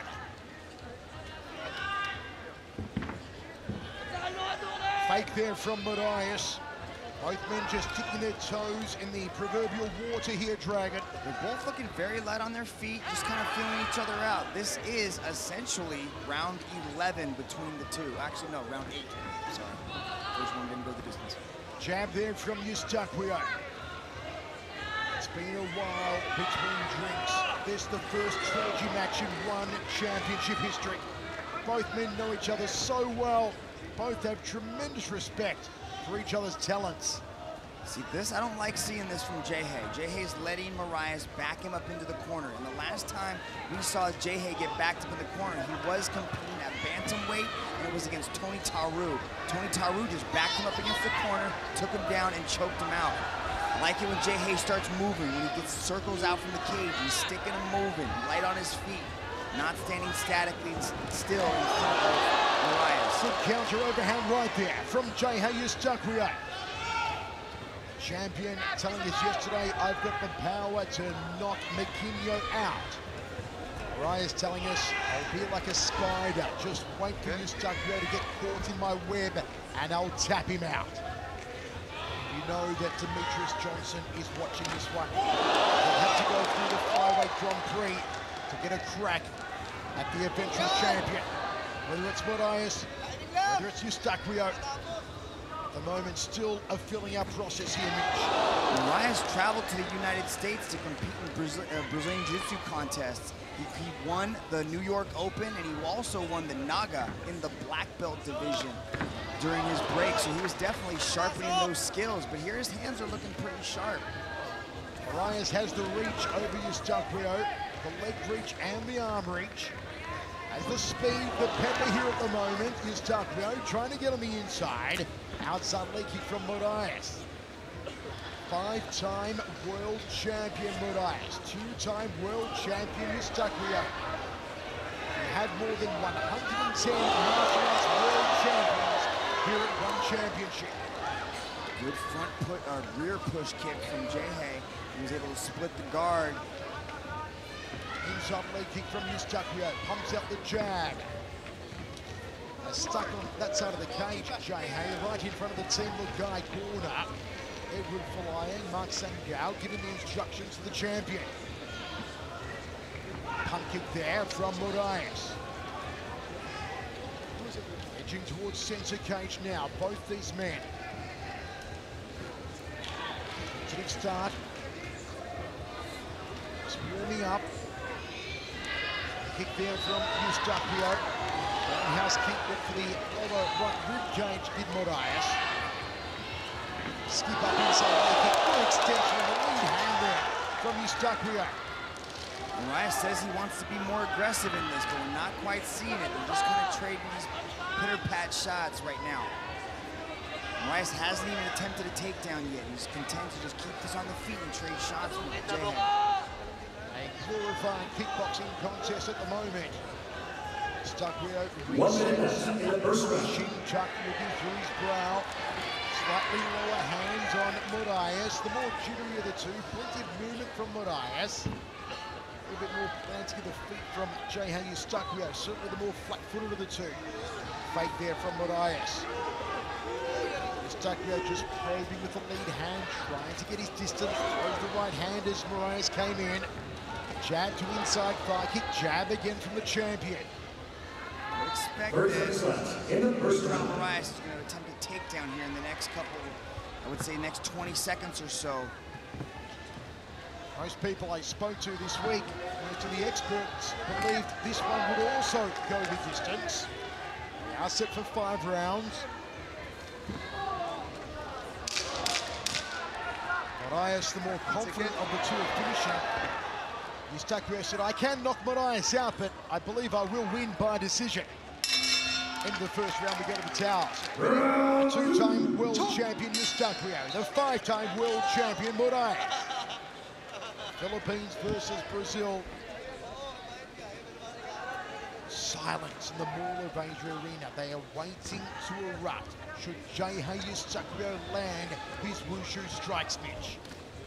Fake there from Moraes. Both men just dipping their toes in the proverbial water here, Dragon. They're both looking very light on their feet, just kind of feeling each other out. This is essentially round 11 between the two. Actually, no, round 8. Sorry. First one didn't go the distance. Jab there from Eustaquio. It's been a while between drinks. This is the first trilogy match in ONE championship history. Both men know each other so well. Both have tremendous respect for each other's talents. See, this, I don't like seeing this from Geje. Geje's letting Moraes back him up into the corner. And the last time we saw Geje get backed up in the corner, he was competing at bantamweight, and it was against Tony Taru. Tony Taru just backed him up against the corner, took him down, and choked him out. I like it when Geje starts moving, when he gets circles out from the cage. He's sticking and moving, light on his feet, not standing statically still in front of Moraes. Good counter overhand right there from Geje Eustaquio. Champion telling us yesterday, I've got the power to knock McKinyo out. Moraes telling us, I'll be like a spider. Just wait for Eustaquio to get caught in my web and I'll tap him out. You know that Demetrius Johnson is watching this one. He'll have to go through the Flyweight Grand Prix to get a crack at the eventual champion. Whether it's Moraes, whether it's Eustaquio. At the moment, still a filling-out process here, Mitch. Moraes traveled to the United States to compete in Brazilian Jiu-Jitsu contests. He won the New York Open, and he also won the Naga in the black belt division during his break, so he was definitely sharpening those skills, but here his hands are looking pretty sharp. Moraes has the reach over Eustaquio, the leg reach and the arm reach. Has the speed, the pepper here at the moment. Eustaquio trying to get on the inside. Outside leg kick from Moraes. 5-time world champion Moraes. 2-time world champion Eustaquio. He had more than 110 martial arts world champions here at ONE Championship. Good rear push kick from Geje. He was able to split the guard. Inside leg kick from Eustaquio. Pumps out the jab. Stuck on that side of the cage, Geje, right in front of the Team Lukai corner. Edward Falayan, Mark Sangao giving the instructions to the champion. Pump kick there from Moraes. Edging towards center cage now, both these men. Positive start. Just warming up. Kick there from Eustaquio. Roundhouse kick for the lower right rib cage did Moraes. Skip up inside leg kick, good extension of the lead hand there from Eustaquio. Moraes says he wants to be more aggressive in this, but we're not quite seeing it. They're just kind of trading these pitter-pat shots right now. Moraes hasn't even attempted a takedown yet. He's content to just keep this on the feet and trade shots with Geje. A glorified kickboxing contest at the moment. Eustaquio chin chuck looking through his brow. Slightly lower hands on Moraes. The more jittery of the two. Plenty of movement from Moraes. A little bit more planting of the feet from Geje Eustaquio. Certainly the more flat-footed of the two. Fake there from Moraes. Eustaquio just probing with the lead hand, trying to get his distance. Throws the right hand as Moraes came in. Jab to inside thigh kick. Jab again from the champion. Expect this. Moraes is going to attempt a takedown here in the next couple, I would say next 20 seconds or so. Most people I spoke to this week, most of the experts, believed this one would also go the distance. We are set for 5 rounds. Moraes, the more confident of the two, of finishing. Eustaquio said, I can knock Moraes out, but I believe I will win by decision. End of the first round, we go to the towels. The two-time world champion Eustaquio, the five-time world champion Moraes. Philippines versus Brazil. Silence in the Mall of Asia arena. They are waiting to erupt should Geje Eustaquio land his wushu strike snitch.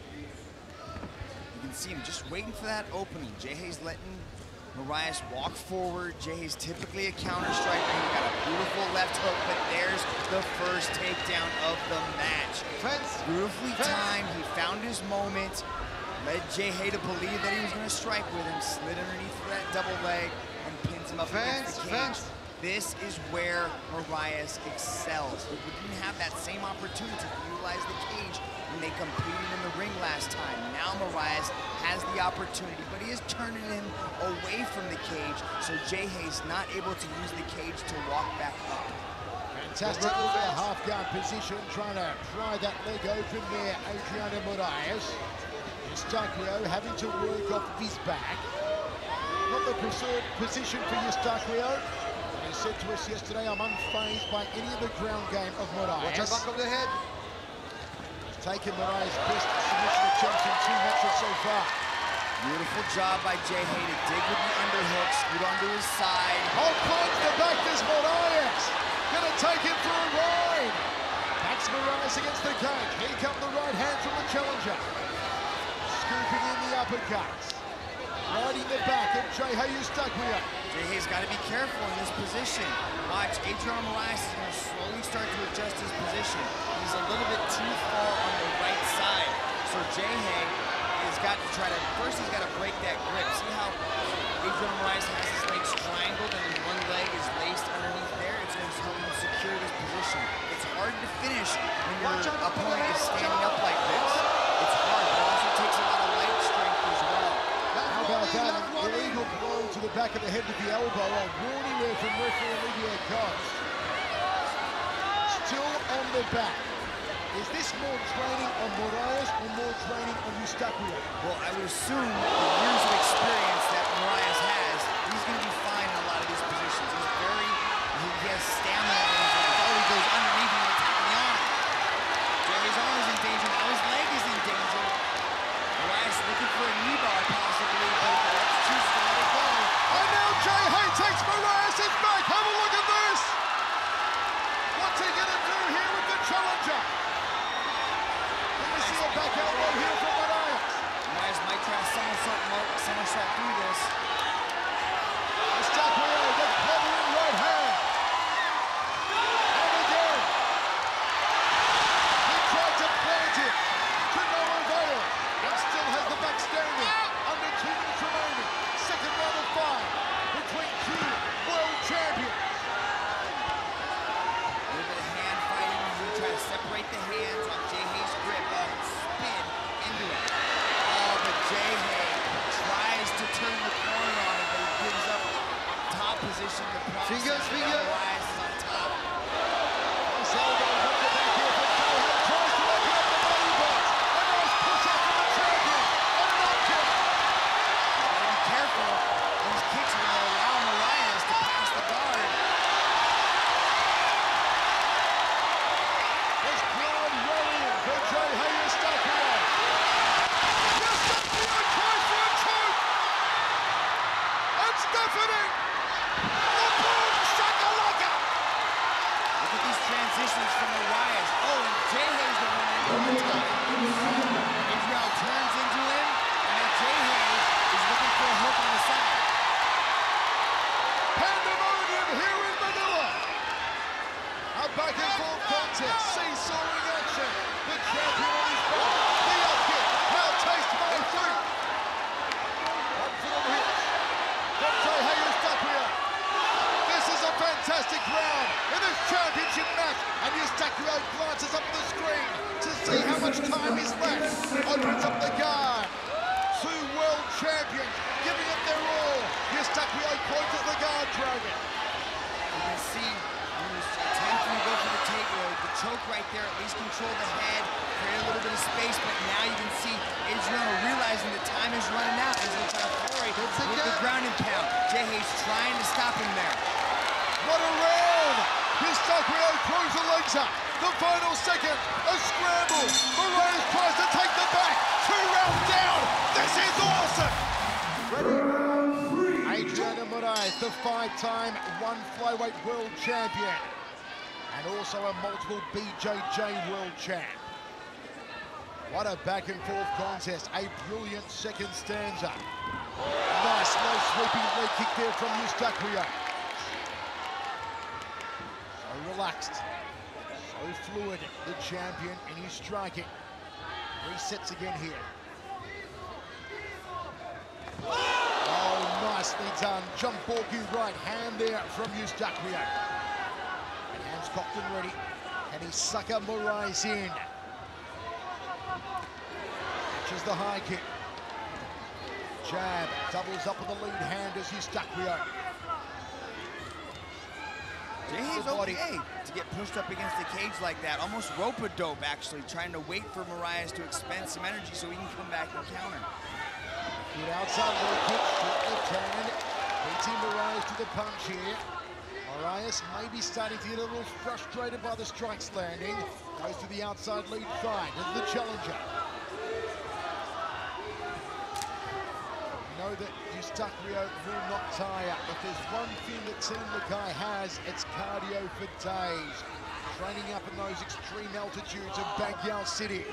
You can see him just waiting for that opening. Geje's letting Moraes walk forward. Geje's typically a counter striker. He got a beautiful left hook, but there's the first takedown of the match. Beautifully timed. He found his moment. Led Geje to believe that he was going to strike with him. Slid underneath for that double leg and pins him up against the cage. This is where Moraes excels. He didn't have that same opportunity to utilize the cage when they competed in the ring last time. Now Moraes has the opportunity, but he is turning him away from the cage, so Geje's not able to use the cage to walk back up. Fantastic with their half-guard position, trying to pry that leg open there, Adriano Moraes. Eustaquio having to work off his back. Not the preferred position for Eustaquio. He said to us yesterday, I'm unfazed by any of the ground game of Moraes. Watch out back of the head. He's taken Moraes' best submission attempts in 2 matches so far. Beautiful job by Geje to dig with the underhook, scoot onto his side. Oh, climbs the back, there's Moraes. Gonna take him for a ride. That's Moraes against the cage. Here come the right hand from the challenger. Scooping in the uppercuts. Riding the back of Geje Eustaquio. Geje's got to be careful in this position. Watch, Adriano Moraes is going to slowly start to adjust his position. He's a little bit too far on the right side. So Geje has got to try to, first he's got to break that grip. See how Adriano Moraes has his legs triangled and his one leg is laced underneath there? It's going to help him secure this position. It's hard to finish when your opponent is standing up like this. It's hard, but it also takes a lot of leg strength as well. How about that? An illegal blow to the back of the head with the elbow. A warning there from referee Olivier Cox. Still on the back. Is this more training on Moraes or more training on Eustaquio? Well, I would assume the years of experience that Moraes has, he's going to be fine in a lot of these positions. He has stamina, and he always goes underneath and attacking the arm. Geje's arm is in danger, now his leg is in danger. Moraes looking for a knee bar possibly, but that's too slow to go. And now Geje takes Moraes' back. Have a look at this. What's he going to do here with the challenger? Let me see a back elbow here from Moraes. Moraes might try a somersault through this. Eustaquio, the covering right hand. And again. He tried to plant it. To no avail. And still has the back standing. Under 2 minutes remaining. Second round of 5 between two world champions. A little bit of hand fighting. He tries to separate the hands on Geje's grip. Spin into it. Oh, but Geje tries to turn the corner on it, but he gives up top position. The process. Fingers. Moraes is on top. Nice elbow up the back here from Geje. Tries to open up the body box. A nice push up from the champion. And an up kick. He's got to be careful. Those kicks are going to allow Moraes to pass the guard. There's blood rolling for Geje Eustaquio. Eustaquio tries for a choke. It's deafening. The boom shakalaka. Look at these transitions from Moraes. Oh, and Geje's the one that over top. Adriano turns into him, and then Geje is looking for a hook on the side. Pandemonium here in Manila. A back and forth contest. Seesawing action. The champion on his back. The up kick. Now taste my fruit. One for the hits. From Geje Eustaquio. This is a fantastic round in this championship match. And Eustaquio glances up the screen to see how much time is left. Opens up the guard. Two world champions giving it their all. Eustaquio points at the guard dragon. You can see he was attempting to go for the take the choke right there, at least control the head, create a little bit of space, but now you can see Adriano realizing the time is running out, and he's going to try to flurry with the ground and pound. Geje's trying to stop him there. What a round! Eustaquio throws the legs up. The final second, a scramble. Moraes tries to take the back. 2 rounds down. This is awesome. Ready? Adriano Moraes, the 5-time ONE Flyweight World Champion, and also a multiple BJJ World Champ. What a back and forth contest. A brilliant second stanza. Nice low sweeping leg kick there from Eustaquio. So relaxed, so fluid, the champion in his striking. Resets again here. Oh, nicely done. Jump balky right hand there from Eustaquio. And hands cocked and ready. And he sucker Moraes in. Catches the high kick. Jab, doubles up with the lead hand as Eustaquio. Geje's okay to get pushed up against the cage like that. Almost rope-a-dope, actually, trying to wait for Moraes to expend some energy so he can come back and counter. Good outside low kick, short left hand. Beating Moraes to the punch here. Moraes may be starting to get a little frustrated by the strikes landing. Goes to the outside lead thigh, to the challenger. Know that Eustaquio will not tire. If there's one thing that Team Lakai has, it's cardio for days. Training up in those extreme altitudes of Baguio City.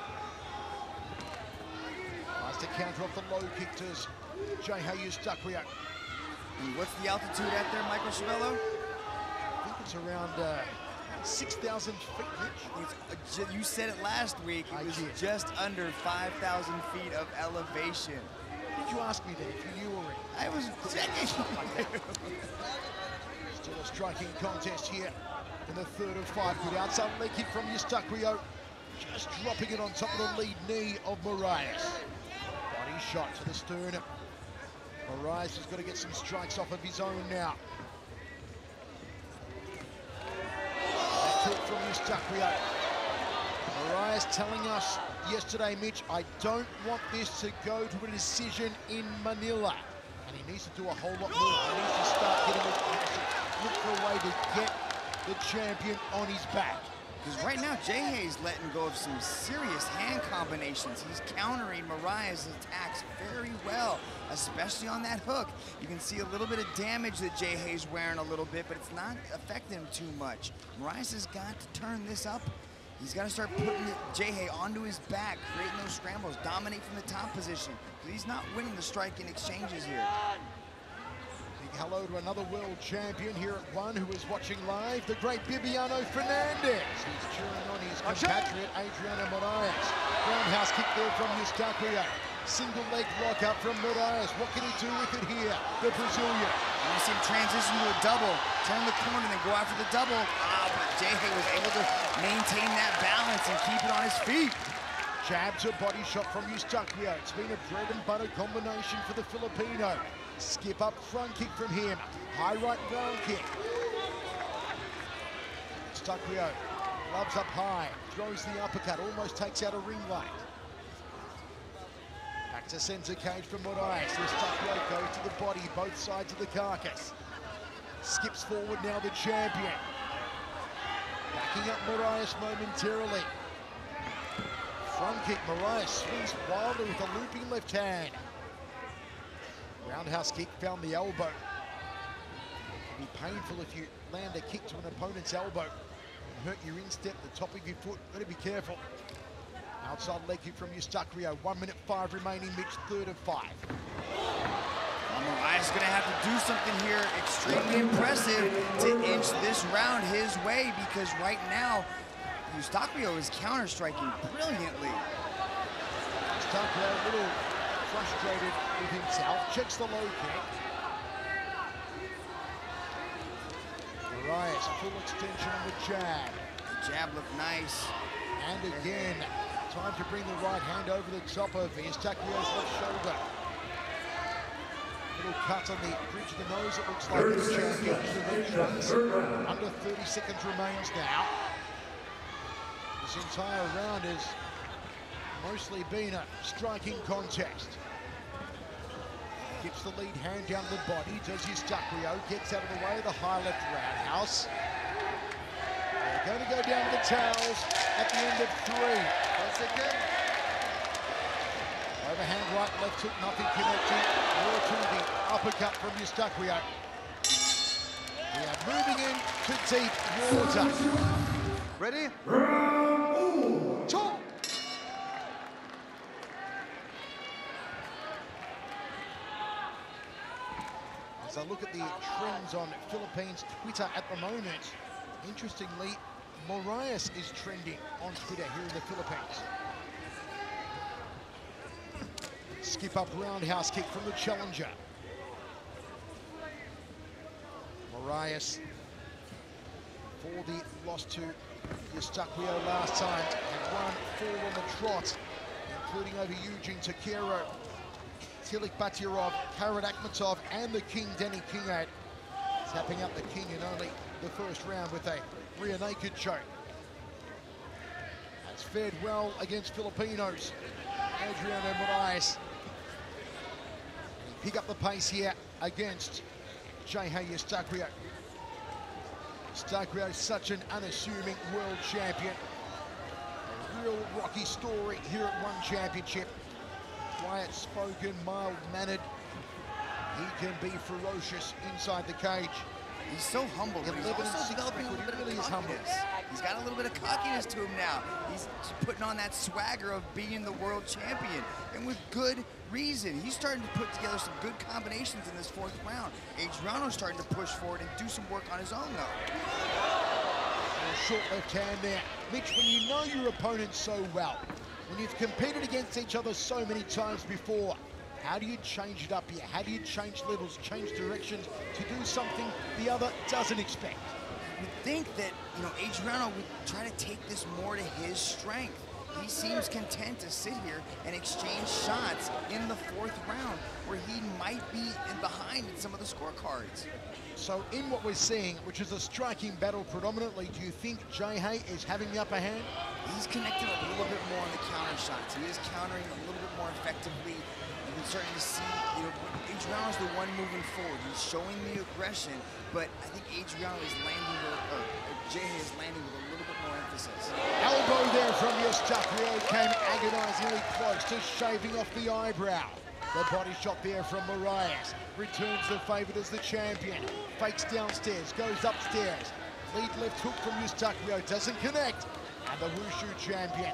Tries to counter off the low kick to Geje Eustaquio. And what's the altitude out there, Michael Chavello? I think it's around 6,000 feet, Mitch. You said it last week. It was just under 5,000 feet of elevation. Did you ask me that if you knew already? I was checking. Still a striking contest here in the third of 5. Good outside leg kick from Eustaquio. Just dropping it on top of the lead knee of Moraes. Body shot to the sternum. Moraes has got to get some strikes off of his own now. That kick from Eustaquio. Moraes telling us yesterday, Mitch, I don't want this to go to a decision in Manila. And he needs to do a whole lot more. He needs to start getting aggressive. Look for a way to get the champion on his back. Because right now, Geje's letting go of some serious hand combinations. He's countering Moraes' attacks very well, especially on that hook. You can see a little bit of damage that Geje's wearing a little bit, but it's not affecting him too much. Moraes has got to turn this up. He's got to start putting Geje onto his back, creating those scrambles, dominate from the top position. He's not winning the striking exchanges here. Big hello to another world champion here at ONE who is watching live, the great Bibiano Fernandez. He's cheering on his compatriot Adriano Moraes. Roundhouse kick there from Eustaquio. Single leg lock up from Moraes. What can he do with it here, the Brazilian? You see him transition to a double, turn the corner, then go after the double. But Geje was able to maintain that balance and keep it on his feet. Jab to body shot from Eustaquio. It's been a bread and butter combination for the Filipino. Skip up front kick from him. High right ground kick. Eustaquio loves up high, throws the uppercut, almost takes out a ring light. Back to center cage for Moraes. Eustaquio goes to the body, both sides of the carcass. Skips forward now the champion. Backing up Moraes momentarily. Front kick, Moraes swings wildly with a looping left hand. Roundhouse kick, found the elbow. It can be painful if you land a kick to an opponent's elbow and hurt your instep, the top of your foot. Got to be careful. Outside leg kick from Eustaquio. 1 minute 5 remaining, Mitch, third of 5. Moraes is going to have to do something here extremely impressive to inch this round his way, because right now, Eustaquio is counter-striking brilliantly. Eustaquio a little frustrated with himself. Checks the low kick. Moraes, full extension on the jab. The jab looked nice. And again, time to bring the right hand over the top of Eustaquio's left shoulder. Little cut on the bridge of the nose, it looks like the champion. Under 30 seconds remains now. This entire round has mostly been a striking contest. Gets the lead hand down the body, does Eustaquio, gets out of the way of the high left roundhouse. They're going to go down to the towels at the end of 3. That's again. Overhand right, left hook, nothing connecting. More to the uppercut from Eustaquio. We are moving into deep water. Ready? Talk. As I look at the trends on Philippines Twitter at the moment, interestingly, Moraes is trending on Twitter here in the Philippines. Skip up roundhouse kick from the challenger. Moraes, for the loss to Eustaquio last time, had won 4 on the trot, including over Eugene Takiro, Tilik Batirov, Karat Akhmatov, and the King, Denny Kingad, tapping up the King in only the first round with a rear naked choke. Has fared well against Filipinos, Adriano Moraes. Pick up the pace here against Geje Eustaquio. Eustaquio, such an unassuming world champion. A real rocky story here at ONE Championship. Quiet-spoken, mild-mannered. He can be ferocious inside the cage. He's so humble, but he's also developing a little bit of cockiness. He's got a little bit of cockiness to him now. He's putting on that swagger of being the world champion, and with good reason. He's starting to put together some good combinations in this 4th round. Adriano's starting to push forward and do some work on his own, though. Short left hand there. Mitch, when you know your opponent so well, when you've competed against each other so many times before, how do you change it up here? How do you change levels, change directions to do something the other doesn't expect? You'd think that, you know, Adriano would try to take this more to his strength. He seems content to sit here and exchange shots in the 4th round, where he might be behind in some of the scorecards. So in what we're seeing, which is a striking battle predominantly, do you think Geje is having the upper hand? He's connecting a little bit more on the counter shots. He is countering a little bit more effectively. You've been starting to see, you know, Adriano's the one moving forward. He's showing the aggression, but I think Adriano is landing with, or Geje is landing with a little bit more emphasis. Elbow there from Eustaquio came agonizingly close to shaving off the eyebrow. The body shot there from Moraes. Returns the favourite as the champion. Fakes downstairs, goes upstairs. Lead left hook from Eustaquio, doesn't connect. And the Wushu champion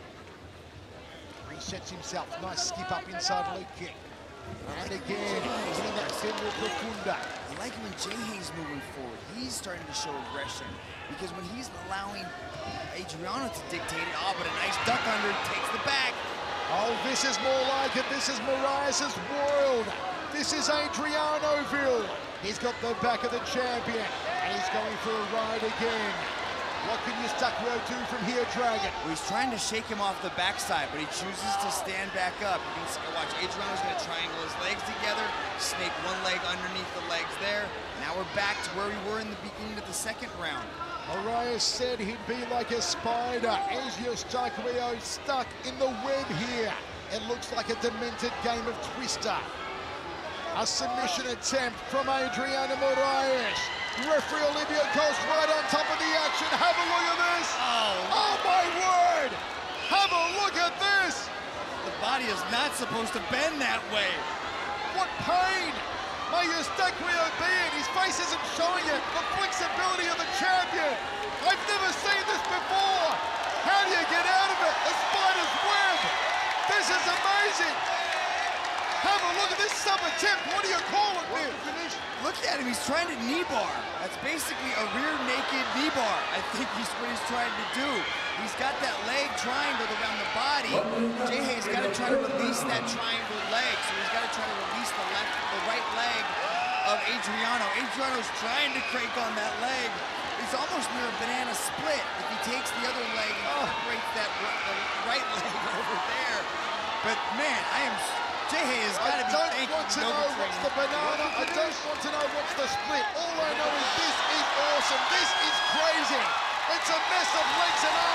resets himself. Nice skip up inside leg kick. And again, hitting that femoral profunda. I like when Geje's moving forward. He's starting to show aggression, because when he's allowing Adriano to dictate it, but a nice duck under, takes the back. Oh, this is more like it. This is Moraes' world. This is Adrianoville. He's got the back of the champion, and he's going for a ride again. What can Eustaquio do from here, Dragon? Well, he's trying to shake him off the backside, but he chooses to stand back up. You can see, watch, Adriano's going to triangle his legs together, snake one leg underneath the legs there. Now we're back to where we were in the beginning of the 2nd round. Moraes said he'd be like a spider. Is Eustaquio stuck in the web here? It looks like a demented game of Twister. A submission attempt from Adriano Moraes. Referee Olivia goes right on top of the action. Have a look at this. Oh my word. Have a look at this. The body is not supposed to bend that way. What pain may Eustaquio be in? His face isn't showing it. The flexibility of the champion. I've never seen this before. How do you get out of it? A spider's web. This is amazing. Have a look at this sub attempt. What do you call it here? Look at him, he's trying to knee bar. That's basically a rear naked knee bar. I think he's what he's trying to do. He's got that leg triangled around the body. Geje's got to try to release that triangled leg, so he's got to try to release the right leg of Adriano. Adriano's trying to crank on that leg. It's almost near a banana split if he takes the other leg and separates that the right leg over there. But man, Geje has got to be thanking I don't want to know what's the banana. I don't want to know what's the split. All I know is this is awesome. This is crazy. It's a mess of legs and arms.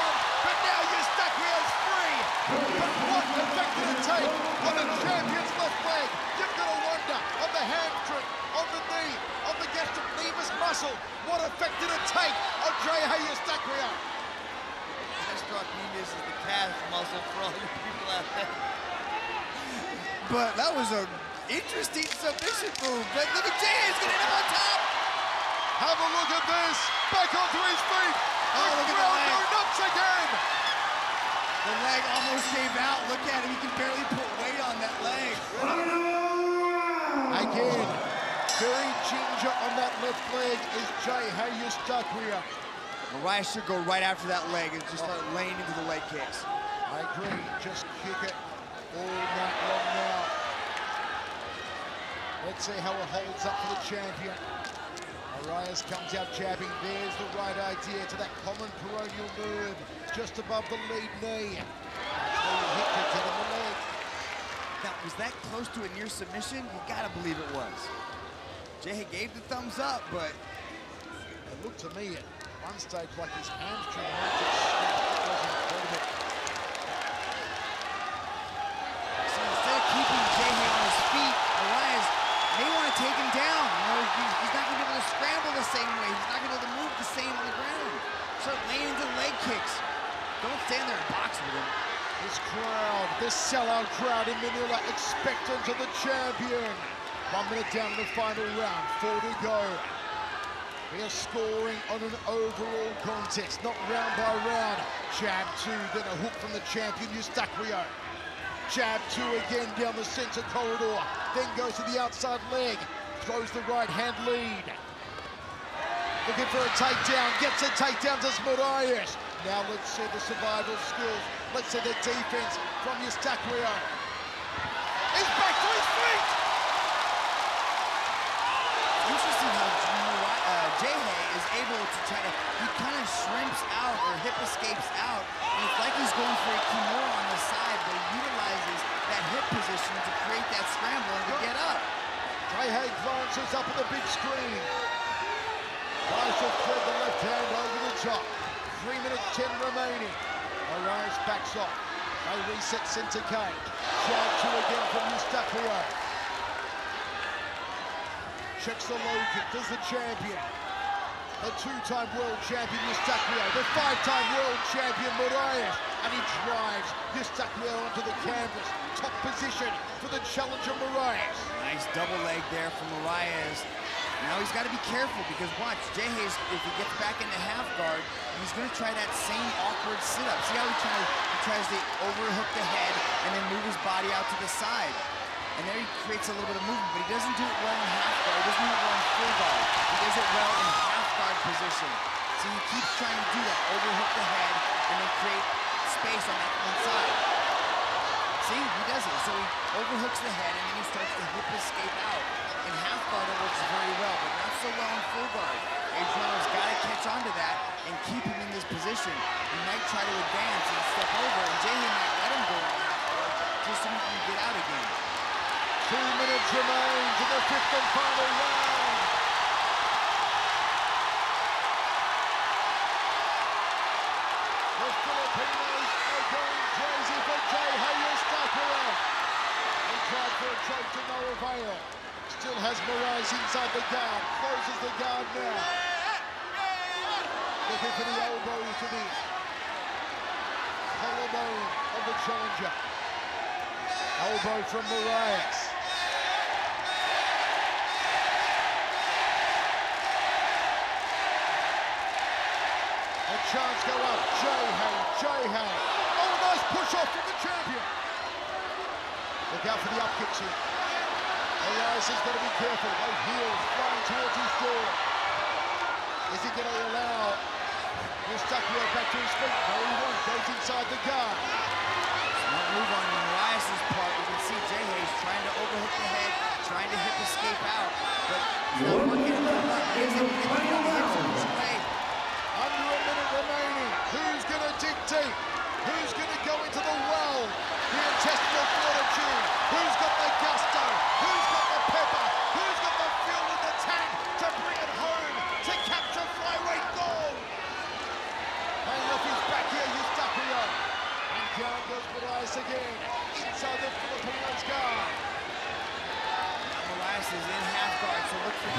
but now Eustaquio's free. But what effect did it take on the champion's left leg? You've got to wonder, on the hamstring, on the knee, on the gastrocnemius muscle, what effect did it take on Geje Eustaquio? Gastrocnemius is the calf muscle for all you people out there. But that was an interesting submission move. But look at Geje, he's getting him on top. Have a look at this. Back onto his feet. Oh, look at the leg. Nuts again. The leg almost gave out. Look at him. He can barely put weight on that leg. Again, very ginger on that left leg is Geje Eustaquio. Moraes should go right after that leg and just start laying into the leg kicks. I agree. Just kick it all night long now. Let's see how it holds up for the champion. Moraes comes out jabbing. There's the right idea to that common peroneal nerve just above the lead knee. Hit to get in the leg. Now, was that close to a near submission? You gotta believe it was. Geje gave the thumbs up, but it looked to me at one stage like his hamstring might just snap. It was incredible. So instead of keeping Geje on his feet, Moraes may want to take him down. You know, he's not going to be able to scramble the same way. He's not going to be able to move the same on the ground. Start laying into the leg kicks. Don't stand there and box with him. This crowd, this sellout crowd in Manila, expectant of the champion. 1 minute down in the final round, 4 to go. We are scoring on an overall contest, not round by round. Jab 2, then a hook from the champion, Eustaquio. Jab 2 again down the center corridor, then goes to the outside leg, throws the right hand lead. Looking for a takedown, gets a takedown to Moraes. Now let's see the survival skills. Let's see the defense from Eustaquio. He's back to his feet! Interesting how Geje is able to try to, he kind of shrimps out or hip escapes out. And it's like he's going for a kimura on the side, but he utilizes that hip position to create that scramble and to get up. Geje glances up at the big screen. Tries to thread the left hand over the top. 3 minutes 10 remaining. Moraes backs off. They reset center cage. Jab 2 again from Eustaquio. Checks the low kick, does the champion. The 2-time world champion Eustaquio, the 5-time world champion Moraes, and he drives Eustaquio onto the canvas. Top position for the challenger Moraes. Nice double leg there from Moraes. Now he's got to be careful because watch, Geje, if he gets back into half guard, he's going to try that same awkward sit-up. See how he tries to overhook the head and then move his body out to the side. And there he creates a little bit of movement, but he doesn't do it well in half guard. He doesn't do it well in full guard. He does it well in half guard position. So he keeps trying to do that, overhook the head and then create space on that one side. See, he does it. So he overhooks the head and then he starts to hip escape out. In half guard it works very well, but not so well in full guard. Adriano's got to catch on to that and keep him in this position. He might try to advance and step over, and Geje might let him go in half guard just so he can get out again. 2 minutes remains in the 5th and final round. The Filipinos are going crazy for Geje Eustaquio. He tried for a choke to no avail. Still has Moraes inside the guard. Closes the guard now. Looking for the elbow to the collarbone of the challenger. Elbow from Moraes. A chance go up. Geje. Oh, nice push off from the champion. Look out for the up kicks here. Moraes has got to be careful. Those heels flying towards his jaw. Is he going to allow Eustaquio back to his feet? No, he won't. Goes inside the guard. Smart move on Moraes' part. You can see Geje's trying to overhook the head, trying to hip escape out, but he's not working it. He isn't getting the hips in his way. Under a minute remaining. Who's going to dig deep? Who's going to go into the well? The intestinal fortitude. Who's got the gusto? Who's got the pepper? Who's got the fuel in the tank to bring it home to capture flyweight gold? Hanging off his back here, Eustaquio. Down goes Moraes again. Inside the Filipinos guard. Moraes is in half guard, so look for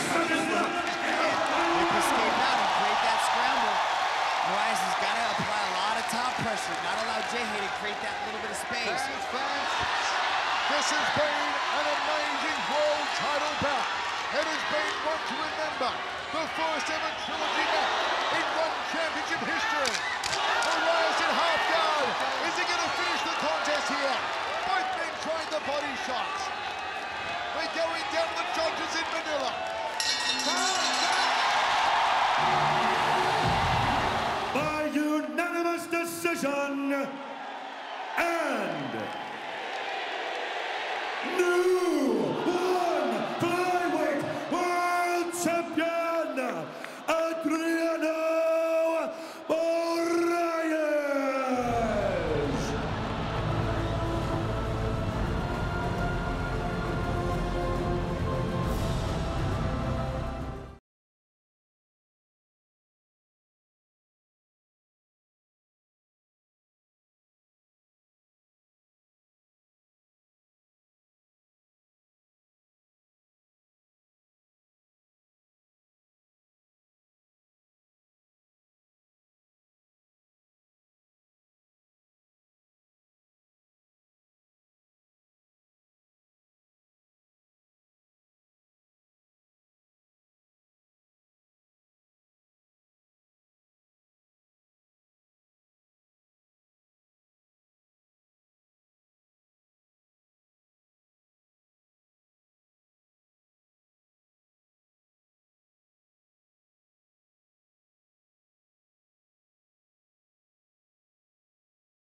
Quick escape out and create that scramble. Moraes has got to apply a lot of top pressure, not allow Geje to create that little bit of space. Fans, this has been an amazing world title bout. It has been one to remember. The first ever trilogy match in ONE Championship history. Moraes in half guard. Is he going to finish the contest here? Both men trying the body shots. We're going down the judges in Manila. By unanimous decision, and new ONE Flyweight World